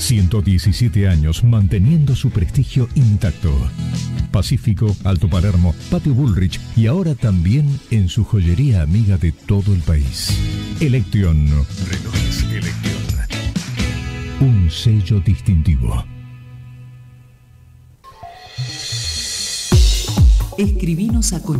117 años manteniendo su prestigio intacto. Pacífico, Alto Palermo, Patio Bullrich y ahora también en su joyería amiga de todo el país. Election. Relojes Election. Un sello distintivo. Escribinos a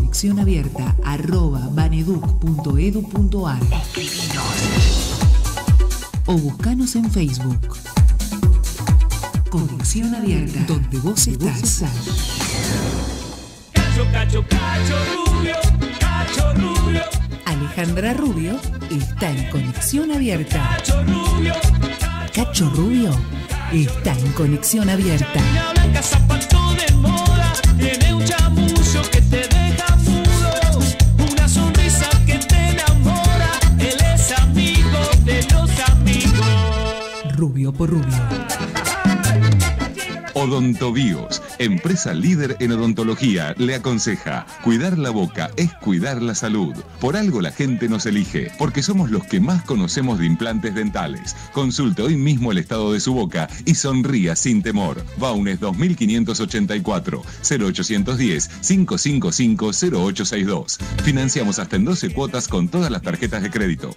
conexionabierta@baneduc.edu.ar. Escribinos. O buscanos en Facebook. Conexión Abierta, donde vos estás. Cacho, cacho, cacho rubio, cacho rubio. Alejandra Rubio está en Conexión Abierta. Cacho rubio, Cacho Rubio está en Conexión Abierta. una blanca, zapato de moda, tiene un chamullo que te deja mudo, una sonrisa que te enamora, él es amigo de los amigos. Rubio por Rubio. Odontovíos, empresa líder en odontología, le aconseja: cuidar la boca es cuidar la salud. Por algo la gente nos elige, porque somos los que más conocemos de implantes dentales. Consulte hoy mismo el estado de su boca y sonría sin temor. Baunes 2584 0810 555 0862. Financiamos hasta en 12 cuotas con todas las tarjetas de crédito.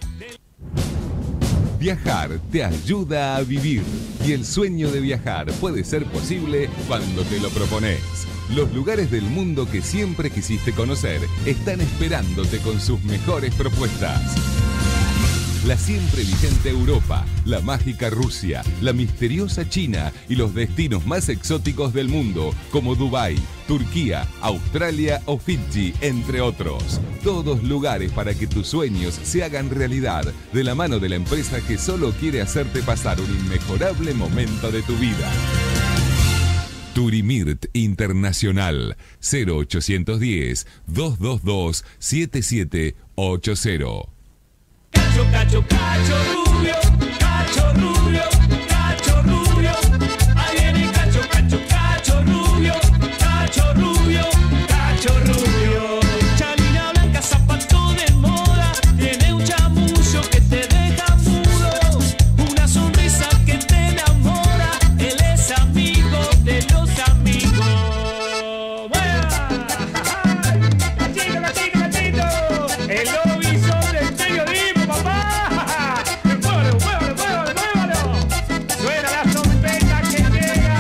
Viajar te ayuda a vivir y el sueño de viajar puede ser posible cuando te lo propones. Los lugares del mundo que siempre quisiste conocer están esperándote con sus mejores propuestas. La siempre vigente Europa, la mágica Rusia, la misteriosa China y los destinos más exóticos del mundo como Dubái, Turquía, Australia o Fiji, entre otros. Todos lugares para que tus sueños se hagan realidad de la mano de la empresa que solo quiere hacerte pasar un inmejorable momento de tu vida. Turimirt Internacional 0810 222 7780. Cacho, cacho, cacho rubio, cacho rubio, cacho rubio. Ahí viene cacho, cacho, cacho rubio, cacho rubio, cacho rubio. Chalina blanca, zapato de moda, tiene un chamullo que te deja mudo, una sonrisa que te enamora, él es amigo de los amigos. ¡Machito! El lobby del periodismo, papá. ¡Muévalo! Suena la trompeta que llega.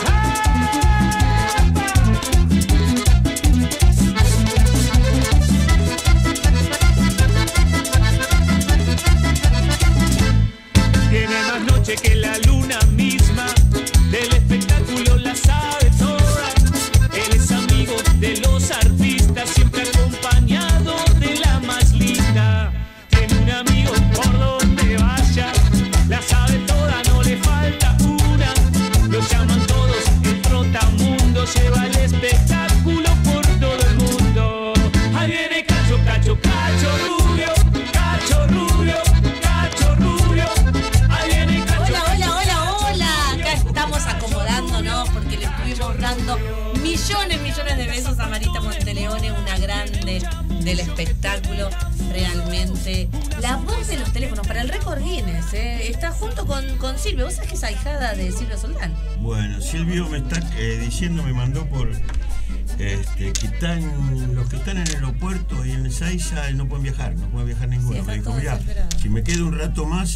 Tiene más noche que la luna misma, del espectáculo la sabe toda. Él es amigo de los artistas, siempre acompañado de la más linda. Tiene un amigo por donde vaya, la sabe toda, no le falta una. Lo llaman todos el trotamundo, lleva el espectáculo por todo el mundo. Ahí viene Cacho, Cacho, Cacho Rubio, Cacho Rubio, Cacho Rubio. Ahí viene Cacho. Hola. Acá estamos acomodándonos porque le estuvimos dando millones de besos a Marita Monteleone, una grande del espectáculo, realmente. La voz de los teléfonos para el récord Guinness, está junto con Silvio. ¿Vos sabés que es ahijada de Silvio Soldán? Bueno, Silvio me está diciendo, me mandó por que están los que están en el aeropuerto y en el Seiza no pueden viajar ninguno. Sí, me dijo, mirá, si me quedo un rato más,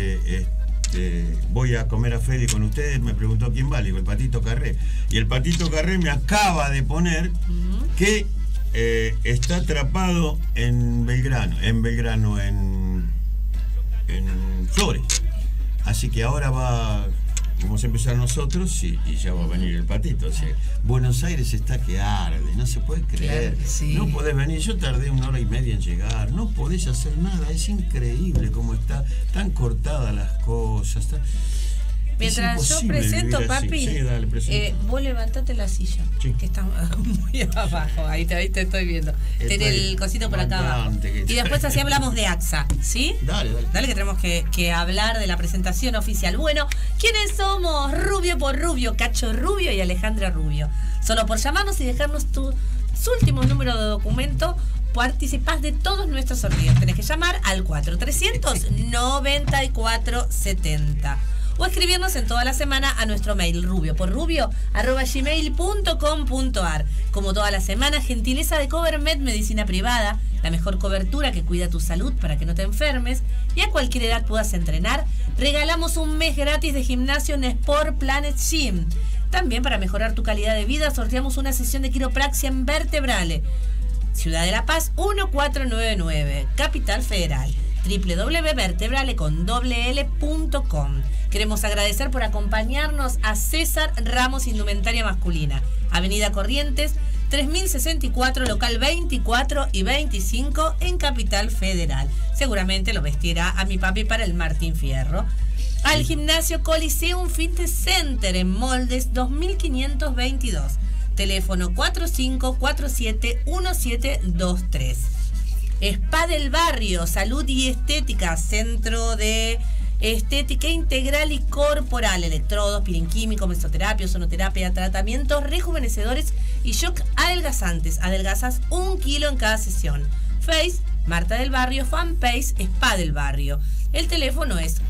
voy a comer a Fede con ustedes. Me preguntó quién va, le digo, el Patito Carré. Y el Patito Carré me acaba de poner que está atrapado en Belgrano, en Flores. Así que ahora vamos a empezar nosotros y ya va a venir el Patito. O sea, Buenos Aires está que arde, no se puede creer. Claro, sí. No podés venir, yo tardé 1 hora y media en llegar, no podés hacer nada, es increíble cómo está, tan cortadas las cosas. Mientras yo presento, papi, sí, dale, vos levantate la silla, sí, que está muy abajo, ahí te estoy viendo. Tiene el cosito por acá abajo. Y después así hablamos de AXA, ¿sí? Dale que tenemos que hablar de la presentación oficial. Bueno, ¿quiénes somos? Rubio por Rubio, Cacho Rubio y Alejandra Rubio. Solo por llamarnos y dejarnos tus últimos números de documento, participás de todos nuestros sorteos. Tenés que llamar al 4300-9470. o escribirnos en toda la semana a nuestro mail rubioporrubio@gmail.com.ar. Como toda la semana, gentileza de Covermed Medicina Privada, la mejor cobertura que cuida tu salud para que no te enfermes y a cualquier edad puedas entrenar. Regalamos un mes gratis de gimnasio en Sport Planet Gym. También para mejorar tu calidad de vida sorteamos una sesión de quiropraxia en Vertebrale. Ciudad de La Paz 1499, Capital Federal. www.vertebrale.com. Queremos agradecer por acompañarnos a César Ramos Indumentaria Masculina, Avenida Corrientes 3064, local 24 y 25 en Capital Federal. Seguramente lo vestirá a mi papi para el Martín Fierro. Al gimnasio Coliseum Fitness Center en Moldes 2522. Teléfono 45471723. Spa del Barrio, salud y estética, centro de estética integral y corporal, electrodos, peeling químico, mesoterapia, sonoterapia, tratamientos rejuvenecedores y shock adelgazantes. Adelgazas 1 kilo en cada sesión. Face, Marta del Barrio, fanpage, Spa del Barrio. El teléfono es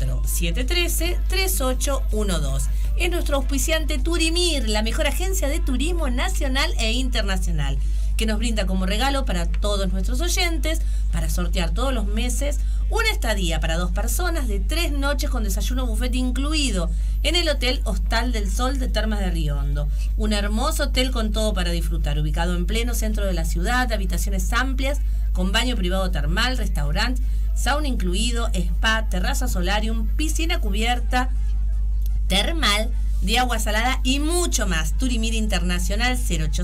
4713-3812. Es nuestro auspiciante Turimir, la mejor agencia de turismo nacional e internacional, que nos brinda como regalo para todos nuestros oyentes, para sortear todos los meses, una estadía para 2 personas de 3 noches con desayuno buffet incluido en el Hotel Hostal del Sol de Termas de Río Hondo. Un hermoso hotel con todo para disfrutar, ubicado en pleno centro de la ciudad, habitaciones amplias, con baño privado termal, restaurante, sauna incluido, spa, terraza solarium, piscina cubierta, termal, de agua salada y mucho más. Turimir Internacional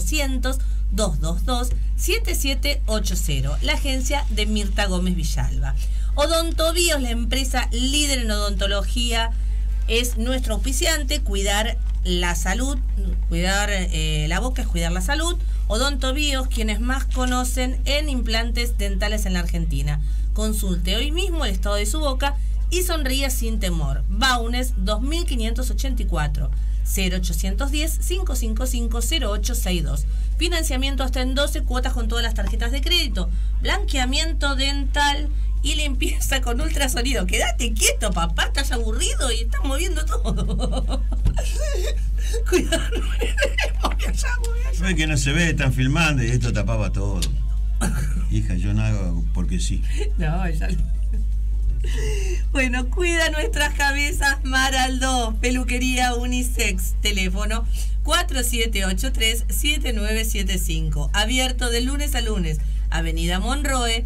0800-222-7780, la agencia de Mirta Gómez Villalba. Odontobios, la empresa líder en odontología, es nuestro auspiciante. Cuidar la salud, cuidar la boca es cuidar la salud. Odontobios, quienes más conocen en implantes dentales en la Argentina. Consulte hoy mismo el estado de su boca y sonríe sin temor. Baunes 2584 0810-555-0862. Financiamiento hasta en 12 cuotas con todas las tarjetas de crédito. Blanqueamiento dental y limpieza con ultrasonido. Quédate quieto, papá, estás aburrido y estás moviendo todo. Cuidado, no es que no se ve, están filmando y esto tapaba todo. Hija, yo no hago porque sí. No, ya. Bueno, cuida nuestras cabezas Maraldo, peluquería unisex, teléfono 4783-7975, abierto de lunes a lunes, Avenida Monroe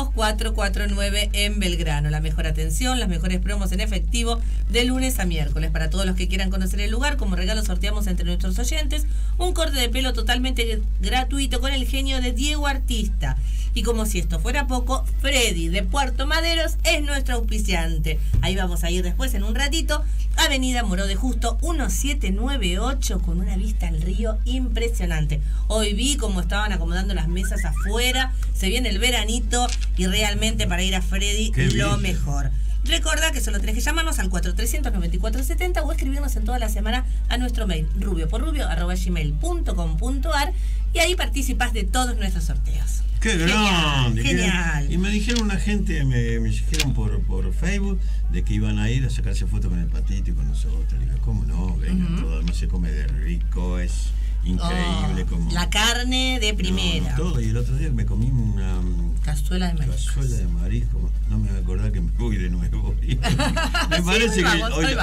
2449 en Belgrano. La mejor atención, las mejores promos en efectivo de lunes a miércoles. Para todos los que quieran conocer el lugar, como regalo sorteamos entre nuestros oyentes un corte de pelo totalmente gratuito con el genio de Diego Artista. Y como si esto fuera poco, Freddy de Puerto Maderos es nuestro auspiciante. Ahí vamos a ir después en un ratito. Avenida Moró de Justo 1798, con una vista al río impresionante. Hoy vi cómo estaban acomodando las mesas afuera. Se viene el veranito y realmente para ir a Freddy lo mejor. Recordá que solo tenés que llamarnos al 4394-70 o escribirnos en toda la semana a nuestro mail rubioporrubio@gmail.com.ar y ahí participás de todos nuestros sorteos. ¡Qué grande! Genial. Y me dijeron una gente, me dijeron por Facebook de que iban a ir a sacarse fotos con el Patito y con nosotros. Le dije, ¿cómo no? Vengan todos, no se come de rico, es increíble. Como la carne de primera. Todo. Y el otro día me comí una cazuela de marisco. Cazuela de marisco. No me voy a acordar que me voy de nuevo. Me parece que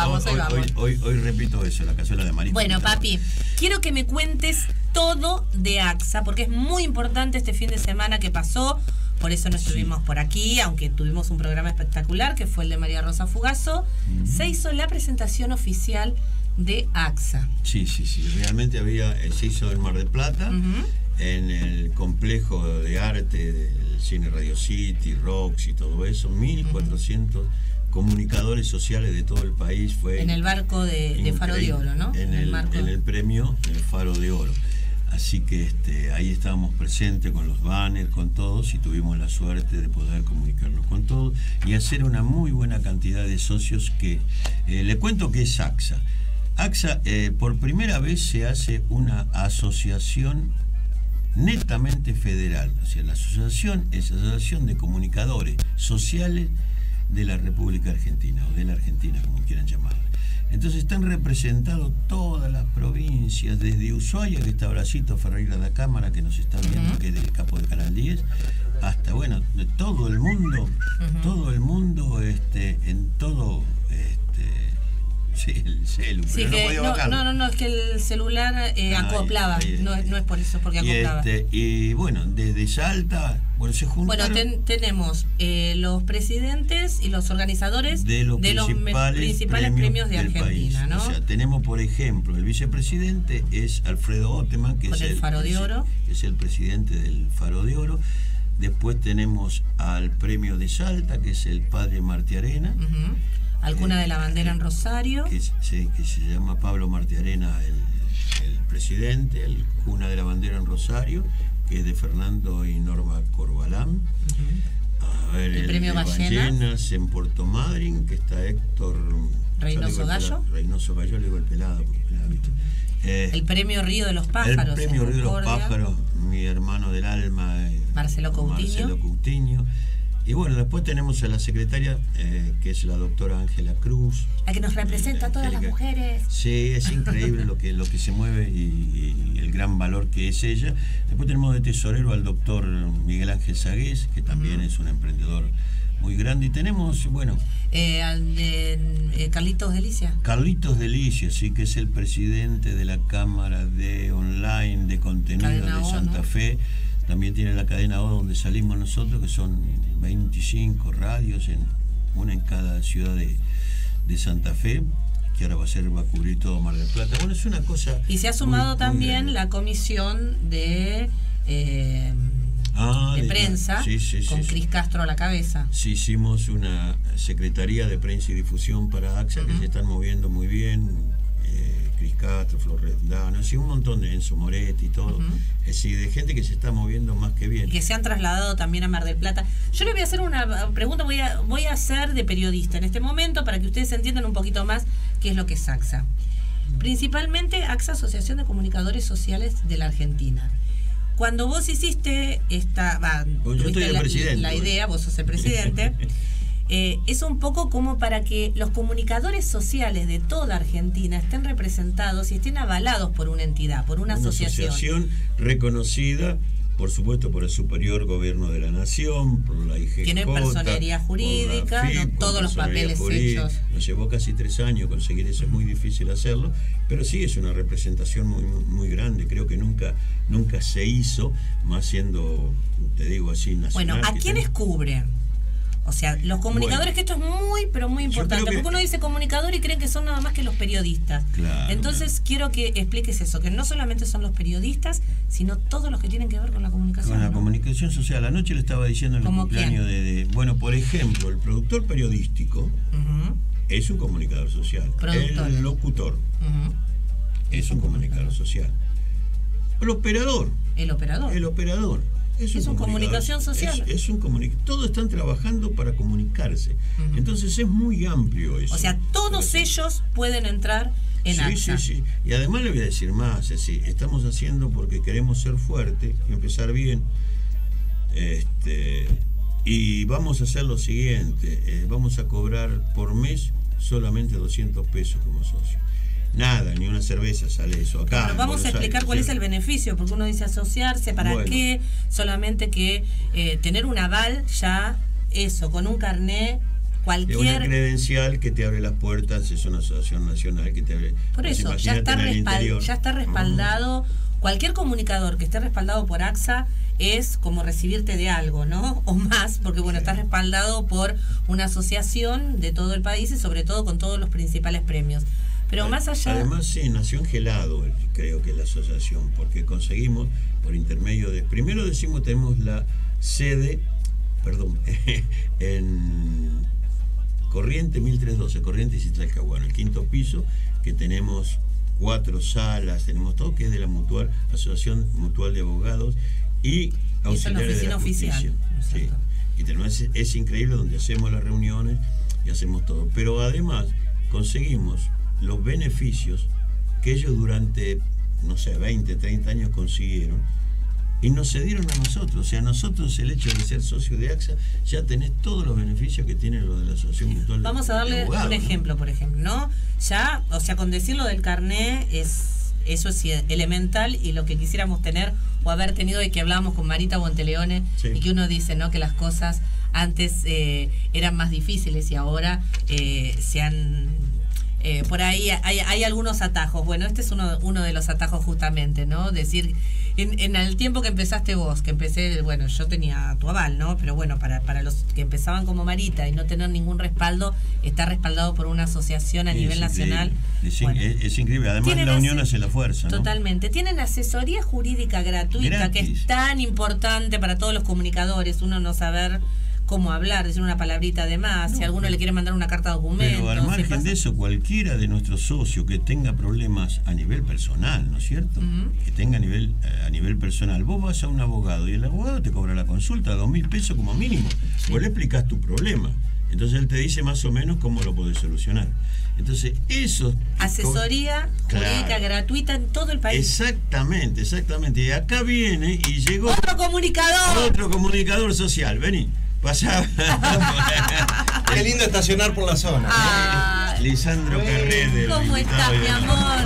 hoy repito eso, la cazuela de marisco. Bueno, papi, quiero que me cuentes todo de AXA, porque es muy importante este fin de semana que pasó. Por eso no estuvimos por aquí, aunque tuvimos un programa espectacular que fue el de María Rosa Fugazo. Se hizo la presentación oficial de AXA. Sí. Realmente se hizo en Mar del Plata, en el complejo de arte del Cine Radio City, Rox y todo eso, 1400 comunicadores sociales de todo el país. Fue en el barco de Faro de Oro, ¿no? En el premio Faro de Oro. Así que ahí estábamos presentes con los banners, con todos, y tuvimos la suerte de poder comunicarnos con todos y hacer una muy buena cantidad de socios que... le cuento que es AXA. AXA, por primera vez se hace una asociación netamente federal. O sea, la asociación es Asociación de Comunicadores Sociales de la República Argentina, o de la Argentina, como quieran llamarla. Entonces están representados todas las provincias, desde Ushuaia, que está Bracito Ferreira da Cámara, que nos está viendo, que es del capo de Canal 10, hasta, bueno, de todo el mundo, en todo, sí, el celu, sí, pero que, no, es que el celular acoplaba, no es por eso, porque acoplaba. Y bueno, desde Salta, bueno, se juntaron. Bueno, tenemos los presidentes y los organizadores de los principales premios de Argentina, país, ¿no? O sea, tenemos, por ejemplo, el vicepresidente es Alfredo Oteman, que con es el Faro de Oro. Es el presidente del Faro de Oro. Después tenemos al premio de Salta, que es el padre Martiarena. Al Cuna de la Bandera en Rosario. Que se llama Pablo Martiarena, el presidente, el Cuna de la Bandera en Rosario, que es de Fernando y Norma Corbalán. A ver, el premio Ballenas en Puerto Madryn, que está Héctor Reynoso Gallo. Reynoso Gallo, le digo el pelado, porque pelado, ¿viste? El premio Río de los Pájaros. El premio Río de los Pájaros, mi hermano del alma, Marcelo Coutinho. Y bueno, después tenemos a la secretaria, que es la doctora Ángela Cruz. La que nos representa a todas las mujeres. Sí, es increíble lo que se mueve y el gran valor que es ella. Después tenemos de tesorero al doctor Miguel Ángel Sagués, que también es un emprendedor muy grande. Y tenemos, bueno... Carlitos Delicia. Carlitos Delicia, sí, que es el presidente de la Cámara de Online de Contenido de Santa Fe. También tiene la cadena O, donde salimos nosotros, que son 25 radios, una en cada ciudad de Santa Fe, que ahora va a cubrir todo Mar del Plata. Bueno, es una cosa... Y se ha sumado también la comisión de prensa, con Cris Castro a la cabeza. Sí, hicimos una secretaría de prensa y difusión para AXA, que se están moviendo muy bien. Cris Castro, Flor Dano, así un montón de Enzo Moretti y todo, es decir, de gente que se está moviendo más que bien. Y que se han trasladado también a Mar del Plata. Yo le voy a hacer una pregunta, voy a hacer de periodista en este momento para que ustedes entiendan un poquito más qué es lo que es AXA. Principalmente AXA, Asociación de Comunicadores Sociales de la Argentina. Cuando vos hiciste la idea, vos sos el presidente, es un poco como para que los comunicadores sociales de toda Argentina estén representados y estén avalados por una entidad, por una asociación reconocida, por supuesto, por el superior gobierno de la nación, por la IGJ. Tiene personería jurídica, FIP, todos los papeles hechos. Nos llevó casi 3 años conseguir eso, es muy difícil hacerlo, pero sí es una representación muy, muy grande. Creo que nunca se hizo, más siendo, te digo así, nacional. Bueno, ¿a quiénes cubren? O sea, los comunicadores, que esto es muy, pero muy importante, porque uno dice comunicador y creen que son nada más que los periodistas. Claro, entonces quiero que expliques eso, que no solamente son los periodistas, sino todos los que tienen que ver con la comunicación. Con la comunicación social. Anoche le estaba diciendo en el cumpleaños bueno, por ejemplo, el productor periodístico es un comunicador social. El locutor es un comunicador social. El operador. Es un comunicación social. Todos están trabajando para comunicarse. Entonces es muy amplio eso. O sea, todos ellos pueden entrar en AXA. Sí. Y además le voy a decir más, estamos haciendo porque queremos ser fuertes y empezar bien. Y vamos a hacer lo siguiente, vamos a cobrar por mes solamente 200 pesos como socio. Nada, ni una cerveza sale eso acá. Pero vamos a explicar cuál es el beneficio, porque uno dice asociarse, ¿para qué? Solamente que tener un aval, ya eso, con un carné, cualquier... Una credencial que te abre las puertas, es una asociación nacional que te abre... Por eso, ya está respaldado, cualquier comunicador que esté respaldado por AXA es como recibirte de algo, ¿no? O más, porque bueno, está respaldado por una asociación de todo el país y sobre todo con todos los principales premios. Pero más allá... Además, sí, nació en Gelado, creo que la asociación, porque conseguimos, por intermedio de... Primero decimos, tenemos la sede, en Corriente 1312, Corrientes y Talcahuano, el 5º piso, que tenemos 4 salas, tenemos todo, que es de la Asociación Mutual de Abogados y Auxiliares de la Justicia. Sí. Y tenemos, es increíble, donde hacemos las reuniones y hacemos todo. Pero además conseguimos los beneficios que ellos durante, no sé, 20, 30 años consiguieron, y nos cedieron a nosotros. O sea, nosotros el hecho de ser socio de AXA, ya tenés todos los beneficios que tiene lo de la Asociación Mutual. Vamos a darle abogado, un ejemplo, por ejemplo, ¿no? Ya, o sea, con decirlo del carné eso es elemental, y lo que quisiéramos tener o haber tenido, y que hablábamos con Marita Bonteleone, sí, y que uno dice, ¿no?, que las cosas antes eran más difíciles y ahora se han... por ahí hay algunos atajos. Bueno, este es uno de los atajos justamente, ¿no? Decir, en el tiempo que empezaste vos, que empecé, bueno, yo tenía tu aval, ¿no? Pero bueno, para los que empezaban como Marita y no tener ningún respaldo, está respaldado por una asociación a nivel nacional. Es increíble, además la unión hace la fuerza, ¿no? Totalmente. Tienen asesoría jurídica gratuita, gratis, que es tan importante para todos los comunicadores, uno no saber cómo hablar, decir una palabrita de más, si alguno le quiere mandar una carta de documento. Pero al margen de eso, cualquiera de nuestros socios que tenga problemas a nivel personal, ¿no es cierto? Que tenga a nivel personal, vos vas a un abogado y el abogado te cobra la consulta, 2.000 pesos como mínimo. Sí. Vos le explicás tu problema. Entonces él te dice más o menos cómo lo podés solucionar. Entonces, eso... Asesoría jurídica gratuita en todo el país. Exactamente. Y acá viene y llegó... Otro comunicador social. Vení. Pasá. Qué lindo estacionar por la zona. Lisandro Carré. ¿Cómo estás, mi amor?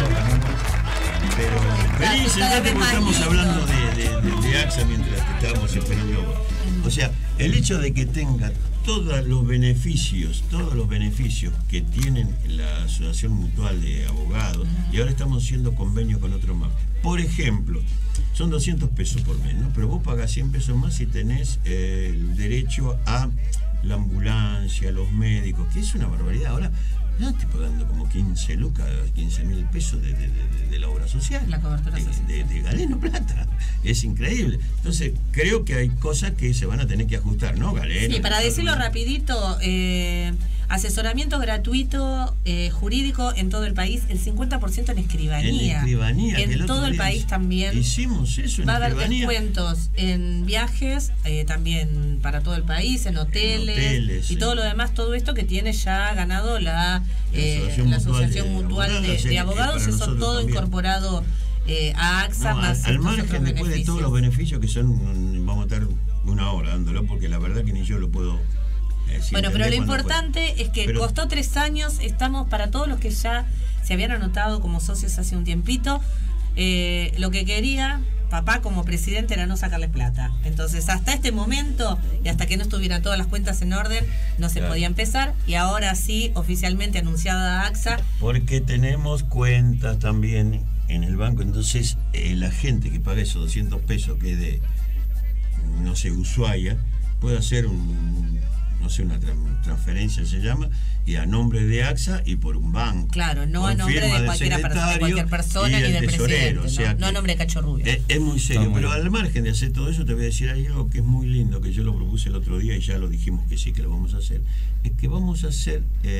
Pero vení, sentate, porque estamos hablando de AXA mientras te estábamos esperando. O sea, el hecho de que tenga todos los beneficios que tienen la Asociación Mutual de Abogados, y ahora estamos haciendo convenios con otros más. Por ejemplo, son 200 pesos por mes, ¿no? Pero vos pagás 100 pesos más si tenés el derecho a la ambulancia, a los médicos, que es una barbaridad. Ahora no estoy pagando como 15 lucas, 15.000 pesos de la obra social. La cobertura social. De Galeno Plata. Es increíble. Entonces, creo que hay cosas que se van a tener que ajustar, ¿no, Galeno? Sí, para decirlo rapidito, asesoramiento gratuito jurídico en todo el país, el 50% en escribanía. En todo el país también. Hicimos eso en va a haber descuentos en viajes, también para todo el país, en hoteles y sí, todo lo demás, todo esto que tiene ya ganado la Asociación Mutual de Abogados, eso todo también incorporado a AXA, más al margen después de todos los beneficios que son, vamos a estar una hora dándolo, porque la verdad que ni yo lo puedo. Bueno, pero lo importante es que costó 3 años, estamos para todos los que ya se habían anotado como socios hace un tiempito, lo que quería papá como presidente era no sacarles plata. Entonces hasta este momento y hasta que no estuvieran todas las cuentas en orden no se podía empezar, y ahora sí oficialmente anunciada AXA. Porque tenemos cuentas también en el banco, entonces la gente que paga esos 200 pesos que es de, no sé, Ushuaia, puede hacer una transferencia se llama, y a nombre de AXA y por un banco. Claro, no a nombre de cualquier persona ni del presidente, o sea, no a nombre de Cacho Rubio. Es muy serio, pero al margen de hacer todo eso te voy a decir algo que es muy lindo, que yo lo propuse el otro día y ya lo dijimos que sí, que lo vamos a hacer. Es que vamos a hacer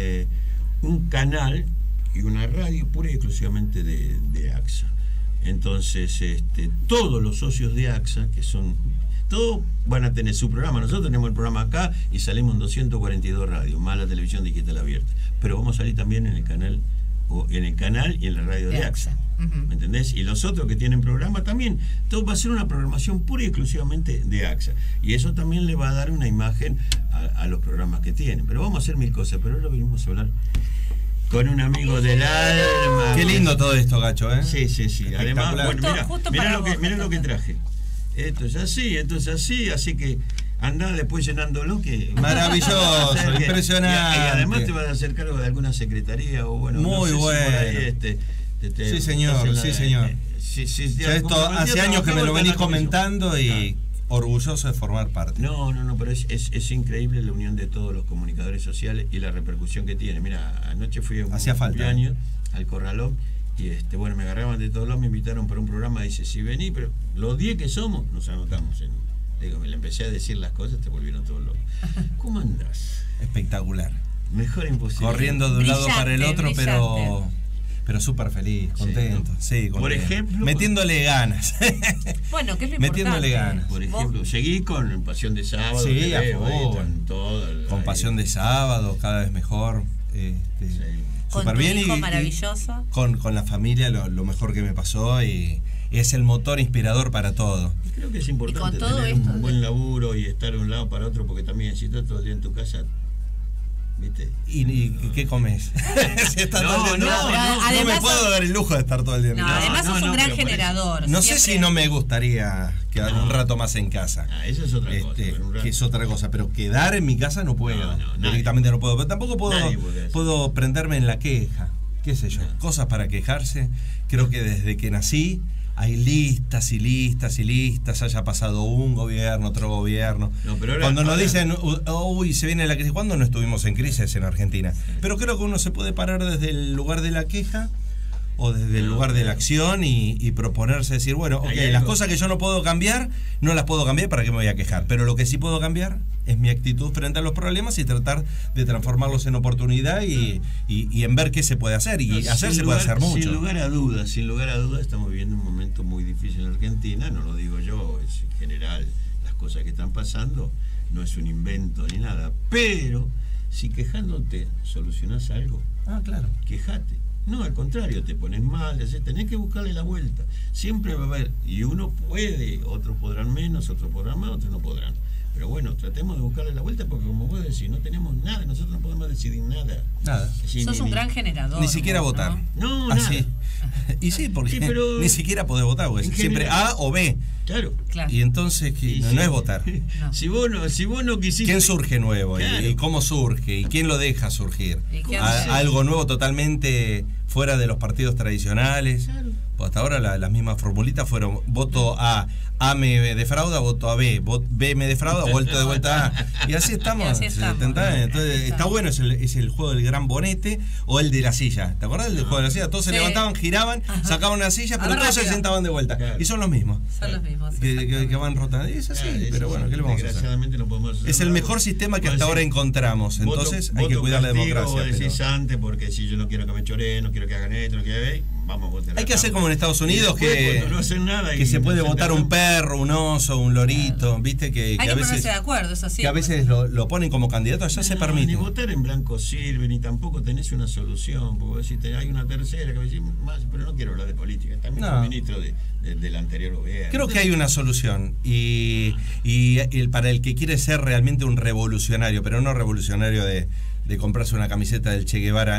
un canal y una radio pura y exclusivamente de AXA. Entonces, todos los socios de AXA, que son... todos van a tener su programa. Nosotros tenemos el programa acá y salimos en 242 radios, más la televisión digital abierta. Pero vamos a salir también en el canal y en la radio de AXA. ¿Me entendés? Y los otros que tienen programa también. Todo va a ser una programación pura y exclusivamente de AXA. Y eso también le va a dar una imagen a los programas que tienen. Pero vamos a hacer mil cosas. Pero ahora venimos a hablar con un amigo del alma. Qué lindo todo esto, Gacho, ¿eh? Sí. Además, bueno, mirá lo que traje. Esto es así, así que andá después llenándolo, que... Maravilloso, impresionante. Y además te vas a hacer cargo de alguna secretaría o bueno... Muy no sé bueno. Si por ahí sí, señor. Esto hace años que me lo venís comentando y orgulloso de formar parte. No, pero es increíble la unión de todos los comunicadores sociales y la repercusión que tiene. Mira, anoche fui a un cumpleaños al Corralón. Y bueno, me agarraban de todos lados, me invitaron para un programa, dice, si vení, pero los 10 que somos, nos anotamos. Digo, me le empecé a decir las cosas, te volvieron todos locos. ¿Cómo andás? Espectacular. Mejor imposible. Corriendo de un lado para el otro, pero súper feliz, contento. Sí, por ejemplo, metiéndole ganas. Bueno, ¿qué es lo importante? Metiéndole ganas. Por ejemplo, seguí con Pasión de Sábado. Sí, con Pasión de Sábado, cada vez mejor. Súper bien, y maravilloso. Con la familia lo mejor que me pasó, y es el motor inspirador para todo. Creo que es importante tener un buen laburo y estar de un lado para otro, porque también si estás todo el día en tu casa, ¿viste? ¿Y qué comes? Si estás todo el día no me puedo dar el lujo de estar todo el día en mi casa. Además sos un gran generador. No sé si no me gustaría quedar un rato más en casa. Eso es otra cosa. Que es otra cosa, pero quedar en mi casa no puedo. Directamente no puedo. Pero tampoco puedo prenderme en la queja. Qué sé yo, cosas para quejarse. Creo que desde que nací hay listas y listas y listas, haya pasado un gobierno, otro gobierno. Cuando nos dicen, uy, se viene la crisis, ¿cuándo no estuvimos en crisis en Argentina? Pero creo que uno se puede parar desde el lugar de la queja o desde el lugar de la acción y proponerse decir, bueno, ok, las cosas que yo no puedo cambiar, no las puedo cambiar, ¿para qué me voy a quejar? Pero lo que sí puedo cambiar es mi actitud frente a los problemas y tratar de transformarlos en oportunidad y en ver qué se puede hacer. Y se puede hacer mucho. Sin lugar a dudas, estamos viviendo un momento muy difícil en Argentina, no lo digo yo, es en general las cosas que están pasando, no es un invento ni nada, pero si quejándote solucionás algo, claro, quejate. No, al contrario, te pones mal, tenés que buscarle la vuelta. Siempre va a haber, y uno puede, otros podrán menos, otros podrán más, otros no podrán. Pero bueno, tratemos de buscarle la vuelta porque como vos decís, no tenemos nada, nosotros no podemos decidir nada. Sos un gran generador. Ni siquiera votar. No, nada. Y sí, porque ni siquiera podés votar, porque siempre general, A o B. Claro. Y entonces no es votar. No. Si vos no quisiste. ¿Quién surge nuevo? Claro. ¿Y cómo surge? ¿Y quién lo deja surgir? Algo nuevo totalmente fuera de los partidos tradicionales. Claro. Hasta ahora las mismas formulitas fueron voto A me defrauda, voto a B, B me defrauda, vuelto de vuelta A. Y así estamos. Entonces está bueno, es el juego del gran bonete o el de la silla. ¿Te acordás del juego de la silla? Todos se levantaban, giraban, sacaban una silla, pero todos se sentaban de vuelta. Claro. Y son los mismos. Son los mismos. Que van rotando. Y es así, pero bueno, ¿qué le vamos a hacer? No podemos hacer es el mejor sistema que hasta ahora encontramos. Entonces hay que cuidar la democracia. Decís antes, porque si yo no quiero que me choreen, no quiero que hagan esto, no quiero que vamos a votar. Hay que hacer como en Estados Unidos, que no hacen nada que se puede votar un perro, un oso, un lorito, viste que a veces de acuerdo, eso sí, que a veces lo ponen como candidato, allá se permite. Ni votar en blanco sirve, ni tampoco tenés una solución, porque si hay una tercera que me decís, pero no quiero hablar de política, también fui ministro del anterior gobierno. Creo que hay una solución y para el que quiere ser realmente un revolucionario, pero no revolucionario de comprarse una camiseta del Che Guevara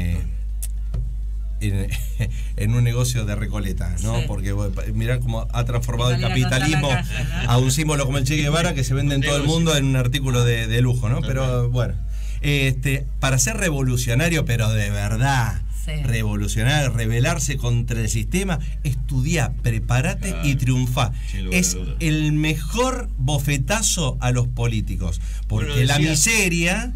en un negocio de Recoleta, ¿no? Sí. Porque mirá cómo ha transformado el capitalismo a un símbolo como el Che Guevara que se vende en todo el mundo en un artículo de lujo, ¿no? Pero bueno, para ser revolucionario, pero de verdad, revolucionar, rebelarse contra el sistema, estudiá, prepárate y triunfá. Es el mejor bofetazo a los políticos, porque la miseria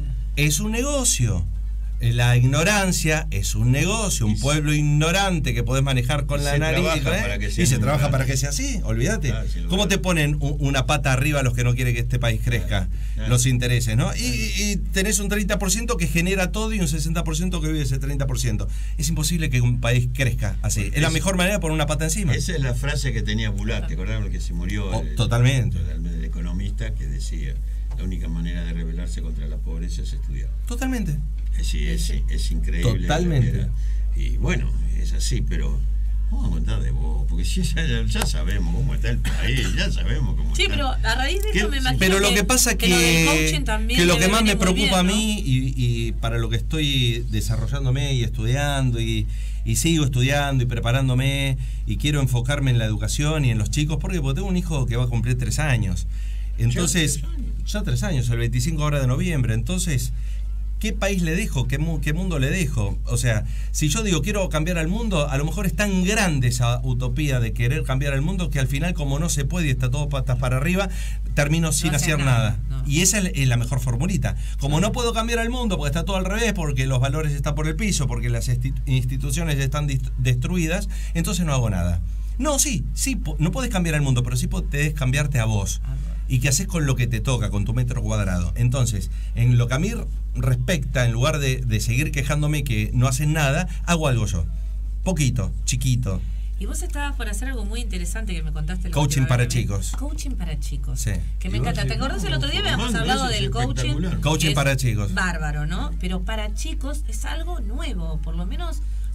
es un negocio. La ignorancia es un negocio, un pueblo ignorante que podés manejar con la nariz y se trabaja para que sea así, olvídate. ¿Cómo te ponen una pata arriba a los que no quieren que este país crezca? Los intereses, ¿no? Y tenés un 30% que genera todo y un 60% que vive ese 30%. Es imposible que un país crezca así. Es la mejor manera de poner una pata encima. Esa es la frase que tenía Bulat, ¿te acordás que se murió? Totalmente. El economista que decía, la única manera de rebelarse contra la pobreza es estudiar. Totalmente. Sí, es increíble. Totalmente. Y bueno, es así, pero vamos a contar de vos, porque ya sabemos cómo está el país, ya sabemos cómo está. Sí, pero a raíz de eso me imagino. Pero lo que pasa que lo que más me preocupa a mí y para lo que estoy desarrollándome y estudiando y sigo estudiando y preparándome y quiero enfocarme en la educación y en los chicos, porque tengo un hijo que va a cumplir 3 años. Entonces, ya 3 años, el 25 ahora de noviembre. Entonces, ¿qué país le dejo? ¿Qué mundo le dejo? O sea, si yo digo quiero cambiar al mundo, a lo mejor es tan grande esa utopía de querer cambiar al mundo que al final, como no se puede y está todo patas para arriba, termino sin hacer nada. No. Y esa es la mejor formulita. Como no puedo cambiar al mundo porque está todo al revés, porque los valores están por el piso, porque las instituciones están destruidas, entonces no hago nada. No, sí, no podés cambiar al mundo, pero sí podés cambiarte a vos. ¿Y qué haces con lo que te toca, con tu metro cuadrado? Entonces, en lo que a mí respecta, en lugar de seguir quejándome que no hacen nada, hago algo yo. Poquito, chiquito. Y vos estabas por hacer algo muy interesante que me contaste. Coaching para chicos. Coaching para chicos. Sí. Que me encanta. ¿Te acordás el otro día habíamos hablado del coaching? Coaching para chicos. Bárbaro, ¿no? Pero para chicos es algo nuevo, por lo menos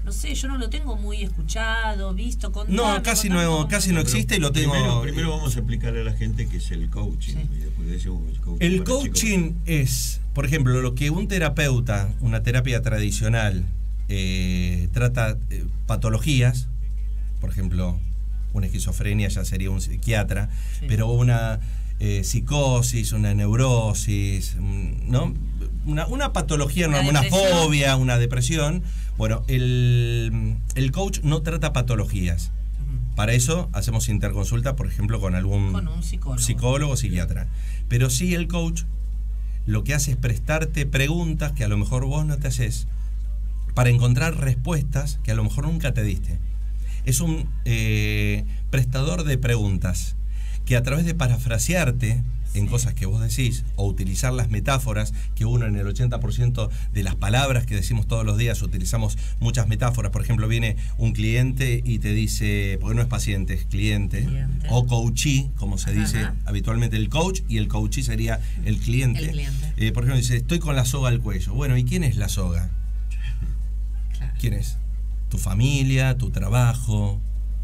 no sé, yo no lo tengo muy escuchado, visto, contado. No, casi no existe y lo tengo. Primero vamos a explicarle a la gente qué es el coaching. Sí. Y después decimos El coaching es, por ejemplo, lo que un terapeuta, una terapia tradicional, trata patologías, por ejemplo, una esquizofrenia ya sería un psiquiatra, sí. Pero una psicosis, una neurosis, ¿no? Una patología, una fobia, una depresión. Bueno, el coach no trata patologías. Para eso hacemos interconsulta, por ejemplo, con un psicólogo o psiquiatra. Pero sí el coach lo que hace es prestarte preguntas que a lo mejor vos no te haces para encontrar respuestas que a lo mejor nunca te diste. Es un prestador de preguntas que a través de parafrasearte en cosas que vos decís o utilizar las metáforas, que uno en el 80% de las palabras que decimos todos los días utilizamos muchas metáforas. Por ejemplo, viene un cliente y te dice, porque no es paciente, es cliente. O coachee, como se dice habitualmente el coach, y el coachee sería el cliente. Por ejemplo, dice, estoy con la soga al cuello. Bueno, ¿y quién es la soga? Claro. ¿Quién es? Tu familia, tu trabajo,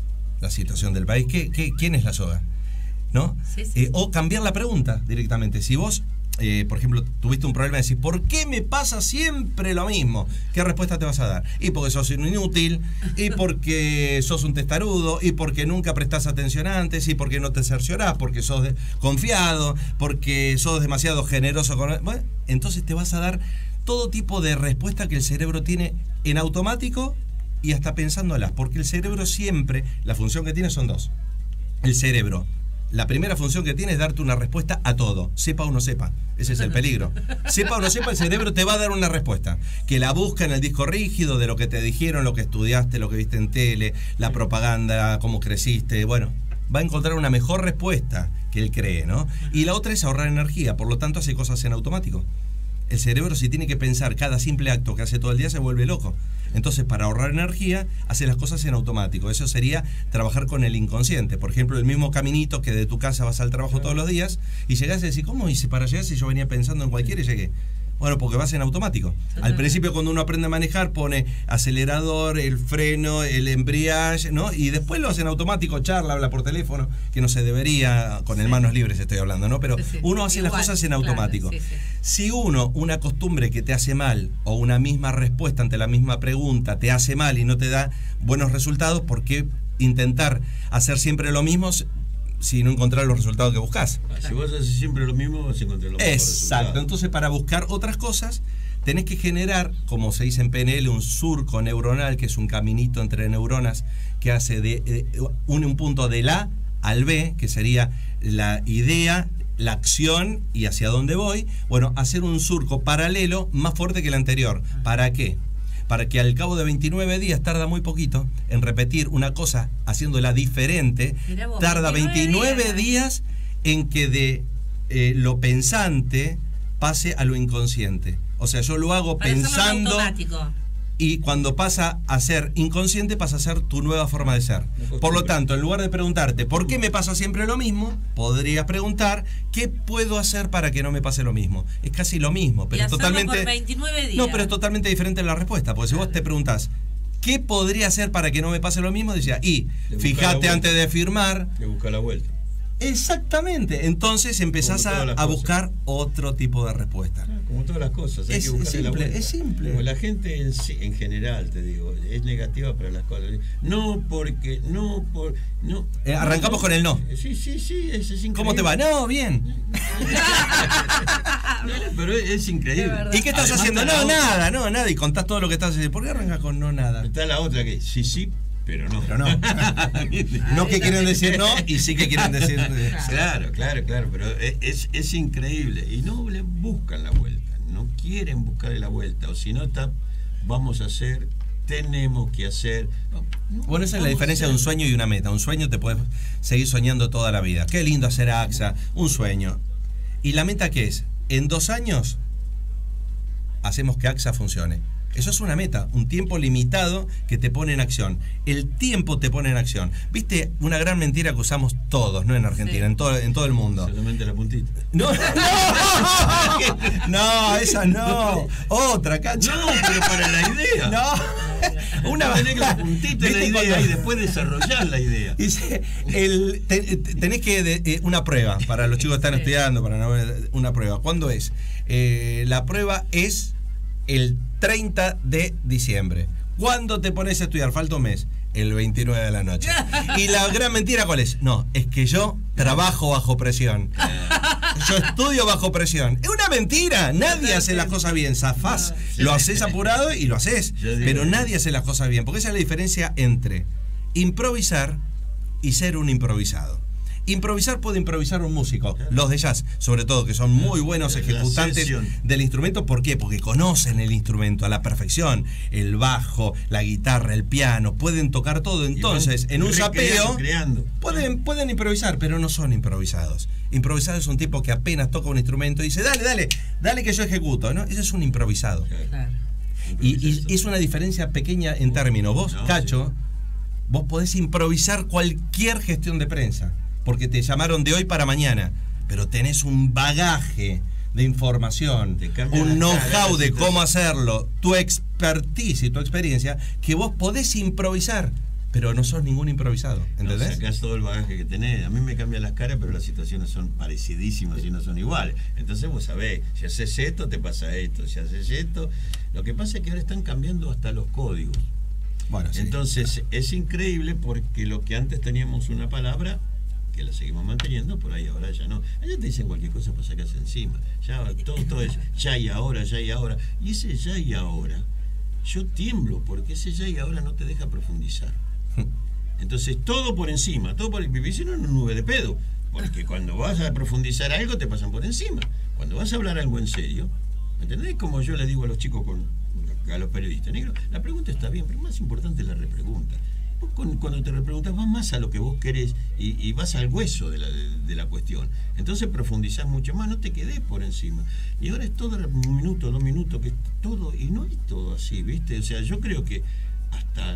la situación del país. ¿Quién es la soga? ¿No? Sí. O cambiar la pregunta directamente. Si vos, por ejemplo, tuviste un problema de decir, ¿por qué me pasa siempre lo mismo? ¿Qué respuesta te vas a dar? Y porque sos un inútil, y porque sos un testarudo, y porque nunca prestás atención antes, y porque no te cerciorás, porque sos confiado, porque sos demasiado generoso con... Bueno, entonces te vas a dar todo tipo de respuesta que el cerebro tiene en automático y hasta pensándolas, porque el cerebro siempre, la función que tiene son dos. El cerebro, la primera función que tiene es darte una respuesta a todo, sepa o no sepa. Ese es el peligro. Sepa o no sepa, el cerebro te va a dar una respuesta, que la busca en el disco rígido de lo que te dijeron, lo que estudiaste, lo que viste en tele, la propaganda, cómo creciste. Bueno, va a encontrar una mejor respuesta que él cree, ¿no? Y la otra es ahorrar energía, por lo tanto hace cosas en automático. El cerebro, si tiene que pensar cada simple acto que hace todo el día, se vuelve loco. Entonces, para ahorrar energía, hace las cosas en automático. Eso sería trabajar con el inconsciente. Por ejemplo, el mismo caminito que de tu casa vas al trabajo todos los días y llegás y decís, ¿cómo hice para llegar si yo venía pensando en cualquiera y llegué? Bueno, porque vas en automático. Al principio, cuando uno aprende a manejar, pone acelerador, el freno, el embriague, ¿no? Y después lo hace en automático, charla, habla por teléfono, que no se debería, con el manos libres estoy hablando, ¿no? Pero uno hace las cosas en automático. Claro, si una costumbre que te hace mal, o una misma respuesta ante la misma pregunta te hace mal y no te da buenos resultados, ¿por qué intentar hacer siempre lo mismo si no encontrar los resultados que buscas? Si vos haces siempre lo mismo, vas a encontrar los mismos resultados. Exacto. Entonces, para buscar otras cosas, tenés que generar, como se dice en PNL, un surco neuronal, que es un caminito entre neuronas que hace un punto del A al B, que sería la idea, la acción y hacia dónde voy. Bueno, hacer un surco paralelo más fuerte que el anterior. ¿Para qué? Para que al cabo de 29 días, tarda muy poquito en repetir una cosa haciéndola diferente, tarda 29 días en que de lo pensante pase a lo inconsciente. O sea, yo lo hago para pensando y cuando pasa a ser inconsciente pasa a ser tu nueva forma de ser. Por lo tanto, en lugar de preguntarte ¿por qué me pasa siempre lo mismo?, podrías preguntar ¿qué puedo hacer para que no me pase lo mismo? Es casi lo mismo, pero totalmente por 29 días. No, pero es totalmente diferente la respuesta, porque si vos te preguntás ¿qué podría hacer para que no me pase lo mismo?, decía, y fíjate antes de afirmar, le busca la vuelta. Exactamente, entonces empezás a buscar otro tipo de respuesta. Como todas las cosas, hay que buscarle la vuelta. Es simple. Como la gente en general, te digo, es negativa para las cosas. No, porque, no. Arrancamos con el no. Sí, es increíble. ¿Cómo te va? No, bien. Pero es increíble. ¿Y qué estás haciendo? No, nada. Y contás todo lo que estás haciendo. ¿Por qué arrancas con no, nada? Está la otra que sí, pero no. No que quieren decir no y sí que quieren decir. Claro, pero es increíble. Y no le buscan la vuelta, no quieren buscarle la vuelta. O si no, vamos a hacer, tenemos que hacer. Bueno, esa es la diferencia de un sueño y una meta. Un sueño te puedes seguir soñando toda la vida. Qué lindo hacer AXA, un sueño. ¿Y la meta qué es? En 2 años hacemos que AXA funcione. Eso es una meta, un tiempo limitado que te pone en acción. El tiempo te pone en acción. ¿Viste? Una gran mentira que usamos todos, no en Argentina, en todo el mundo. Solamente la puntita. No, esa no. Otra, cacho. No, pero para la idea. No. tenés que puntito la idea y después desarrollar la idea. Dice, tenés que una prueba para los chicos que están estudiando, una prueba. ¿Cuándo es? La prueba es el 30 de diciembre. ¿Cuándo te pones a estudiar? Falta un mes. El 29 de la noche. ¿Y la gran mentira cuál es? No, es que yo trabajo bajo presión. Yo estudio bajo presión. Es una mentira. Nadie hace las cosas bien. Zafás. Lo haces apurado y lo haces. Pero nadie hace las cosas bien. Porque esa es la diferencia entre improvisar y ser un improvisado. Improvisar puede improvisar un músico, los de jazz, sobre todo, que son muy buenos ejecutantes del instrumento. ¿Por qué? Porque conocen el instrumento a la perfección, el bajo, la guitarra, el piano, pueden tocar todo. Entonces, en un zapeo pueden improvisar, pero no son improvisados. Improvisado es un tipo que apenas toca un instrumento y dice, dale que yo ejecuto, ¿no? Ese es un improvisado. Claro. Y es una diferencia pequeña en términos. Vos, Cacho, vos podés improvisar cualquier gestión de prensa, porque te llamaron de hoy para mañana, pero tenés un bagaje de información, un know-how de cómo hacerlo, tu expertise y tu experiencia, que vos podés improvisar, pero no sos ningún improvisado, ¿entendés? No, sacás todo el bagaje que tenés. A mí me cambian las caras, pero las situaciones son parecidísimas y no son iguales. Entonces vos sabés, si haces esto, te pasa esto, si haces esto. Lo que pasa es que ahora están cambiando hasta los códigos. Bueno, sí, entonces claro, es increíble, porque lo que antes teníamos una palabra, que la seguimos manteniendo, por ahí ahora ya no. Allá te dicen cualquier cosa para sacarse encima. Ya todo es ya y ahora, ya y ahora. Y ese ya y ahora, yo tiemblo, porque ese ya y ahora no te deja profundizar. Entonces todo por encima, todo por el pipí, si no, una nube de pedo. Porque cuando vas a profundizar algo te pasan por encima. Cuando vas a hablar algo en serio, ¿me entendés? Como yo le digo a los chicos, a los periodistas, negro, la pregunta está bien, pero más importante es la repregunta. Cuando te repreguntas vas más a lo que vos querés y vas al hueso de la cuestión. Entonces profundizás mucho más, no te quedés por encima. Y ahora es todo un minuto, 2 minutos, que es todo, y no es todo así, ¿viste? O sea, yo creo que hasta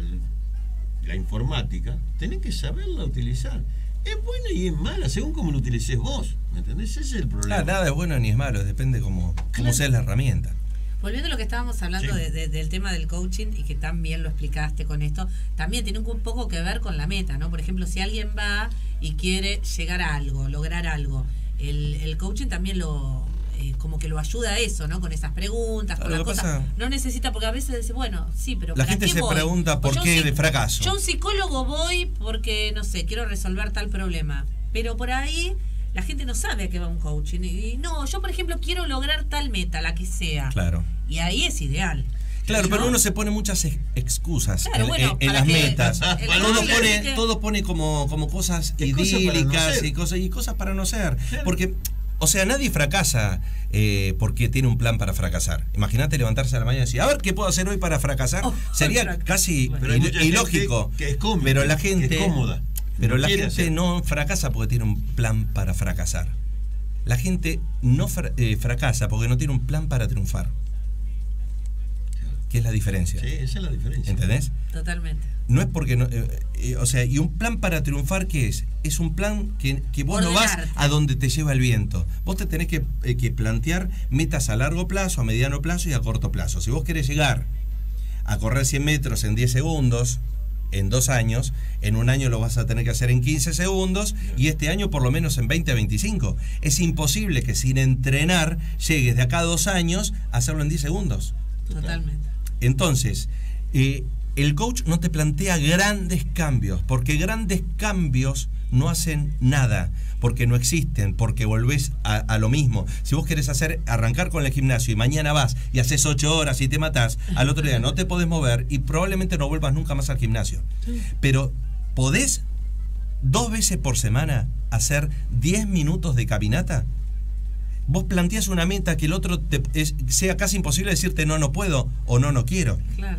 la informática tenés que saberla utilizar. Es buena y es mala, según cómo lo utilices vos, ¿me entendés? Ese es el problema. Claro, nada es bueno ni es malo, depende cómo sea la herramienta. Volviendo a lo que estábamos hablando del tema del coaching, y que también lo explicaste con esto, también tiene un poco que ver con la meta, ¿no? Por ejemplo, si alguien va y quiere llegar a algo, lograr algo, el coaching también como que lo ayuda a eso, ¿no? Con esas preguntas, con las cosas. No necesita, porque a veces dice, bueno, sí, pero la gente se pregunta por qué de fracaso. Yo a un psicólogo voy porque, no sé, quiero resolver tal problema, pero por ahí la gente no sabe a qué va un coaching. Y no, yo por ejemplo quiero lograr tal meta, la que sea. Claro. Y ahí es ideal. Claro, pero uno se pone muchas excusas en las metas. Todo pone como cosas idílicas y cosas para no ser. Claro. Porque, o sea, nadie fracasa porque tiene un plan para fracasar. Imagínate levantarse a la mañana y decir, a ver, ¿qué puedo hacer hoy para fracasar? Sería casi ilógico. Que es cómoda, pero la gente... Que es cómoda. Pero la gente no fracasa porque tiene un plan para fracasar. La gente no fracasa porque no tiene un plan para triunfar. ¿Qué es la diferencia? Sí, esa es la diferencia. ¿Entendés? Totalmente. No es porque no, o sea, y un plan para triunfar, ¿qué es? Es un plan que vos no vas a donde te lleva el viento. Vos te tenés que plantear metas a largo plazo, a mediano plazo y a corto plazo. Si vos querés llegar a correr 100 metros en 10 segundos, en 2 años, en un año lo vas a tener que hacer en 15 segundos y este año por lo menos en 20 a 25. Es imposible que sin entrenar llegues de acá a 2 años a hacerlo en 10 segundos. Totalmente. Entonces, el coach no te plantea grandes cambios, porque grandes cambios no hacen nada, porque no existen, porque volvés a lo mismo. Si vos querés arrancar con el gimnasio y mañana vas y haces 8 horas y te matás, al otro día no te podés mover y probablemente no vuelvas nunca más al gimnasio. Pero podés 2 veces por semana hacer 10 minutos de caminata. Vos planteás una meta que el otro sea casi imposible decirte no puedo o no quiero. Claro.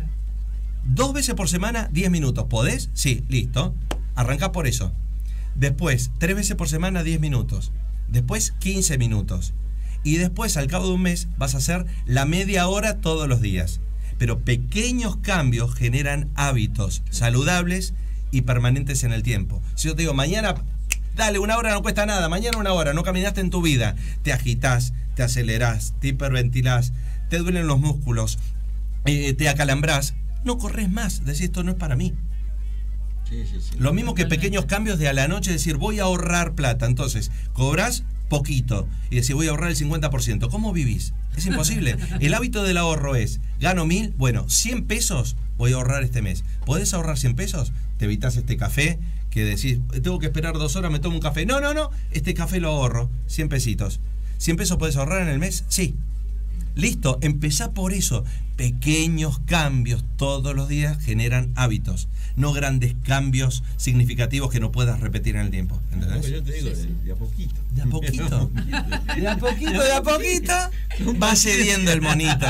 2 veces por semana, 10 minutos. ¿Podés? Sí, listo. Arrancá por eso. Después, 3 veces por semana, 10 minutos. Después, 15 minutos. Y después, al cabo de un mes, vas a hacer la media hora todos los días. Pero pequeños cambios generan hábitos saludables y permanentes en el tiempo. Si yo te digo, mañana, dale, 1 hora no cuesta nada, mañana 1 hora, no caminaste en tu vida, te agitás, te acelerás, te hiperventilás, te duelen los músculos, te acalambrás. no corres más, decís, esto no es para mí. Sí. Lo mismo que pequeños cambios de a la noche, decir, voy a ahorrar plata. Entonces, cobras poquito y decís, voy a ahorrar el 50%. ¿Cómo vivís? Es imposible. El hábito del ahorro es, gano 1.000, bueno, 100 pesos voy a ahorrar este mes. ¿Podés ahorrar 100 pesos? Te evitás este café que decís, tengo que esperar 2 horas, me tomo un café. No, este café lo ahorro, 100 pesitos. ¿100 pesos podés ahorrar en el mes? Sí. Listo, empezá por eso. Pequeños cambios todos los días generan hábitos, no grandes cambios significativos que no puedas repetir en el tiempo. ¿Entendés? Yo te digo, de a poquito. De a poquito. De a poquito va cediendo el monito.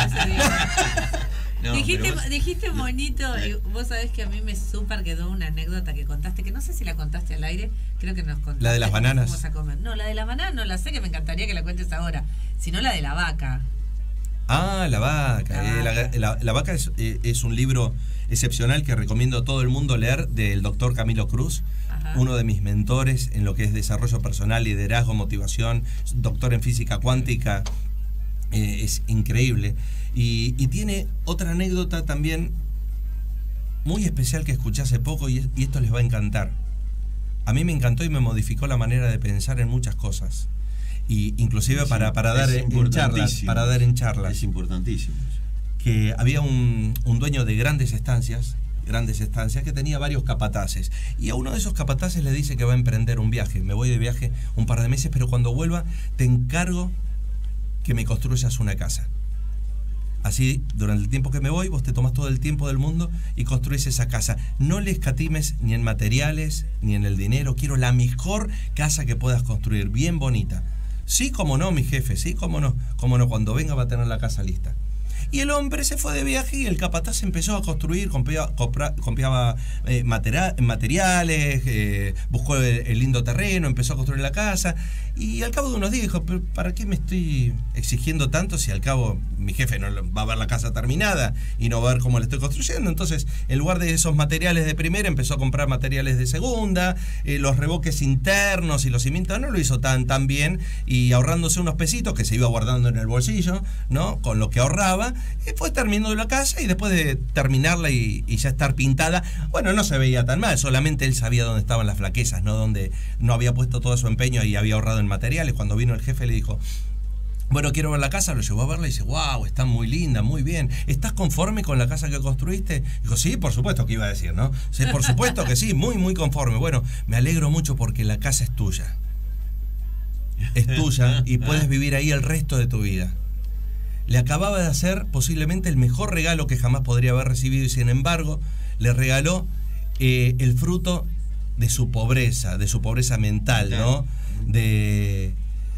No, dijiste monito, y vos sabés que a mí me súper quedó una anécdota que contaste, que no sé si la contaste al aire, creo que nos contaste. ¿La de las bananas? Fuimos a comer. No, la de las bananas no la sé, que me encantaría que la cuentes ahora, sino la de la vaca. Ah, La Vaca. La Vaca es un libro excepcional que recomiendo a todo el mundo leer, del doctor Camilo Cruz. Ajá. Uno de mis mentores en lo que es desarrollo personal, liderazgo, motivación, doctor en física cuántica. Es increíble. Y tiene otra anécdota también muy especial que escuché hace poco, y esto les va a encantar. A mí me encantó y me modificó la manera de pensar en muchas cosas. Y inclusive para dar en charlas. Es importantísimo. Que había un dueño de grandes estancias que tenía varios capataces. Y a uno de esos capataces le dice que va a emprender un viaje. Me voy de viaje un par de meses, pero cuando vuelva te encargo que me construyas una casa. Así, durante el tiempo que me voy, vos te tomás todo el tiempo del mundo y construís esa casa. No le escatimes ni en materiales, ni en el dinero. Quiero la mejor casa que puedas construir, bien bonita. Sí, como no, mi jefe, sí, como no, cuando venga va a tener la casa lista. Y el hombre se fue de viaje y el capataz empezó a construir, confiaba materiales, buscó el lindo terreno, empezó a construir la casa. Y al cabo de unos días dijo, ¿pero para qué me estoy exigiendo tanto si al cabo mi jefe no va a ver la casa terminada y no va a ver cómo la estoy construyendo? Entonces, en lugar de esos materiales de primera, empezó a comprar materiales de segunda, los revoques internos y los cimientos no lo hizo tan bien, y ahorrándose unos pesitos que se iba guardando en el bolsillo, ¿no? Con lo que ahorraba, fue terminando la casa, y después de terminarla y ya estar pintada, bueno, no se veía tan mal, solamente él sabía dónde estaban las flaquezas, ¿no? Donde no había puesto todo su empeño y había ahorrado en materiales. Cuando vino el jefe le dijo, bueno, quiero ver la casa, lo llevó a verla y dice, wow, está muy linda, muy bien. ¿Estás conforme con la casa que construiste? Dijo, sí, por supuesto que iba a decir, ¿no? Sí, por supuesto que sí, muy, muy conforme. Bueno, me alegro mucho porque la casa es tuya. Es tuya y puedes vivir ahí el resto de tu vida. Le acababa de hacer posiblemente el mejor regalo que jamás podría haber recibido, y sin embargo le regaló el fruto de su pobreza mental, ¿no? De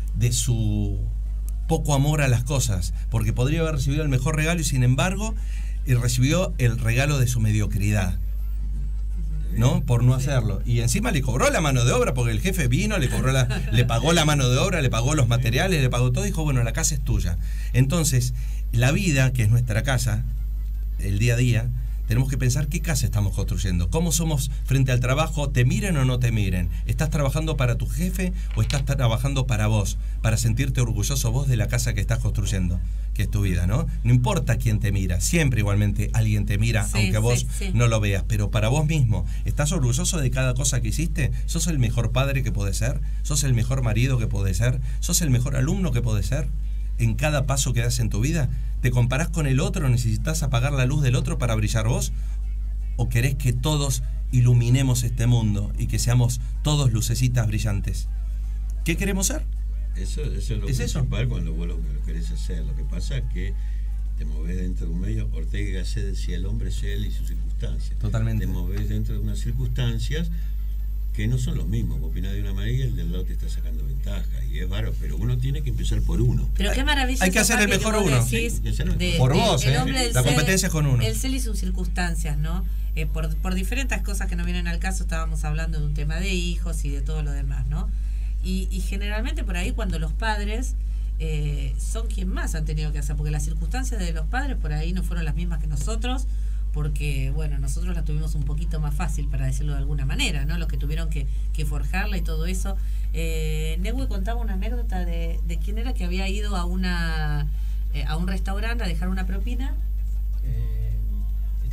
su poco amor a las cosas, porque podría haber recibido el mejor regalo y sin embargo recibió el regalo de su mediocridad, ¿no? Por no hacerlo. Y encima le cobró la mano de obra, porque el jefe vino, le pagó la mano de obra, le pagó los materiales, le pagó todo, y dijo, bueno, la casa es tuya. Entonces, la vida, que es nuestra casa, el día a día, tenemos que pensar qué casa estamos construyendo, cómo somos frente al trabajo, te miren o no te miren. ¿Estás trabajando para tu jefe o estás trabajando para vos, para sentirte orgulloso vos de la casa que estás construyendo, que es tu vida, ¿no? No importa quién te mira, siempre igualmente alguien te mira, sí, aunque vos no lo veas, pero para vos mismo, ¿estás orgulloso de cada cosa que hiciste? ¿Sos el mejor padre que podés ser? ¿Sos el mejor marido que podés ser? ¿Sos el mejor alumno que podés ser? En cada paso que das en tu vida, ¿te comparás con el otro? ¿Necesitas apagar la luz del otro para brillar vos? ¿O querés que todos iluminemos este mundo y que seamos todos lucecitas brillantes? ¿Qué queremos ser? Eso es lo principal cuando vos lo querés hacer. Lo que pasa es que te movés dentro de un medio. Ortega y Gasset decía, el hombre es él y sus circunstancias. Totalmente. Te movés dentro de unas circunstancias que no son los mismos. Vos opinás de una manera y el del lado te está sacando ventaja, y es bárbaro, pero uno tiene que empezar por uno. Pero qué maravilla. Hay que hacer el mejor uno. Por vos, la competencia es con uno. El cel y sus circunstancias, ¿no? Por diferentes cosas que no vienen al caso, estábamos hablando de un tema de hijos y de todo lo demás, ¿no? Y generalmente por ahí cuando los padres son quien más han tenido que hacer, porque las circunstancias de los padres por ahí no fueron las mismas que nosotros, porque, bueno, nosotros la tuvimos un poquito más fácil, para decirlo de alguna manera, ¿no? Los que tuvieron que forjarla y todo eso. Nehue contaba una anécdota de quién era que había ido a un restaurante a dejar una propina.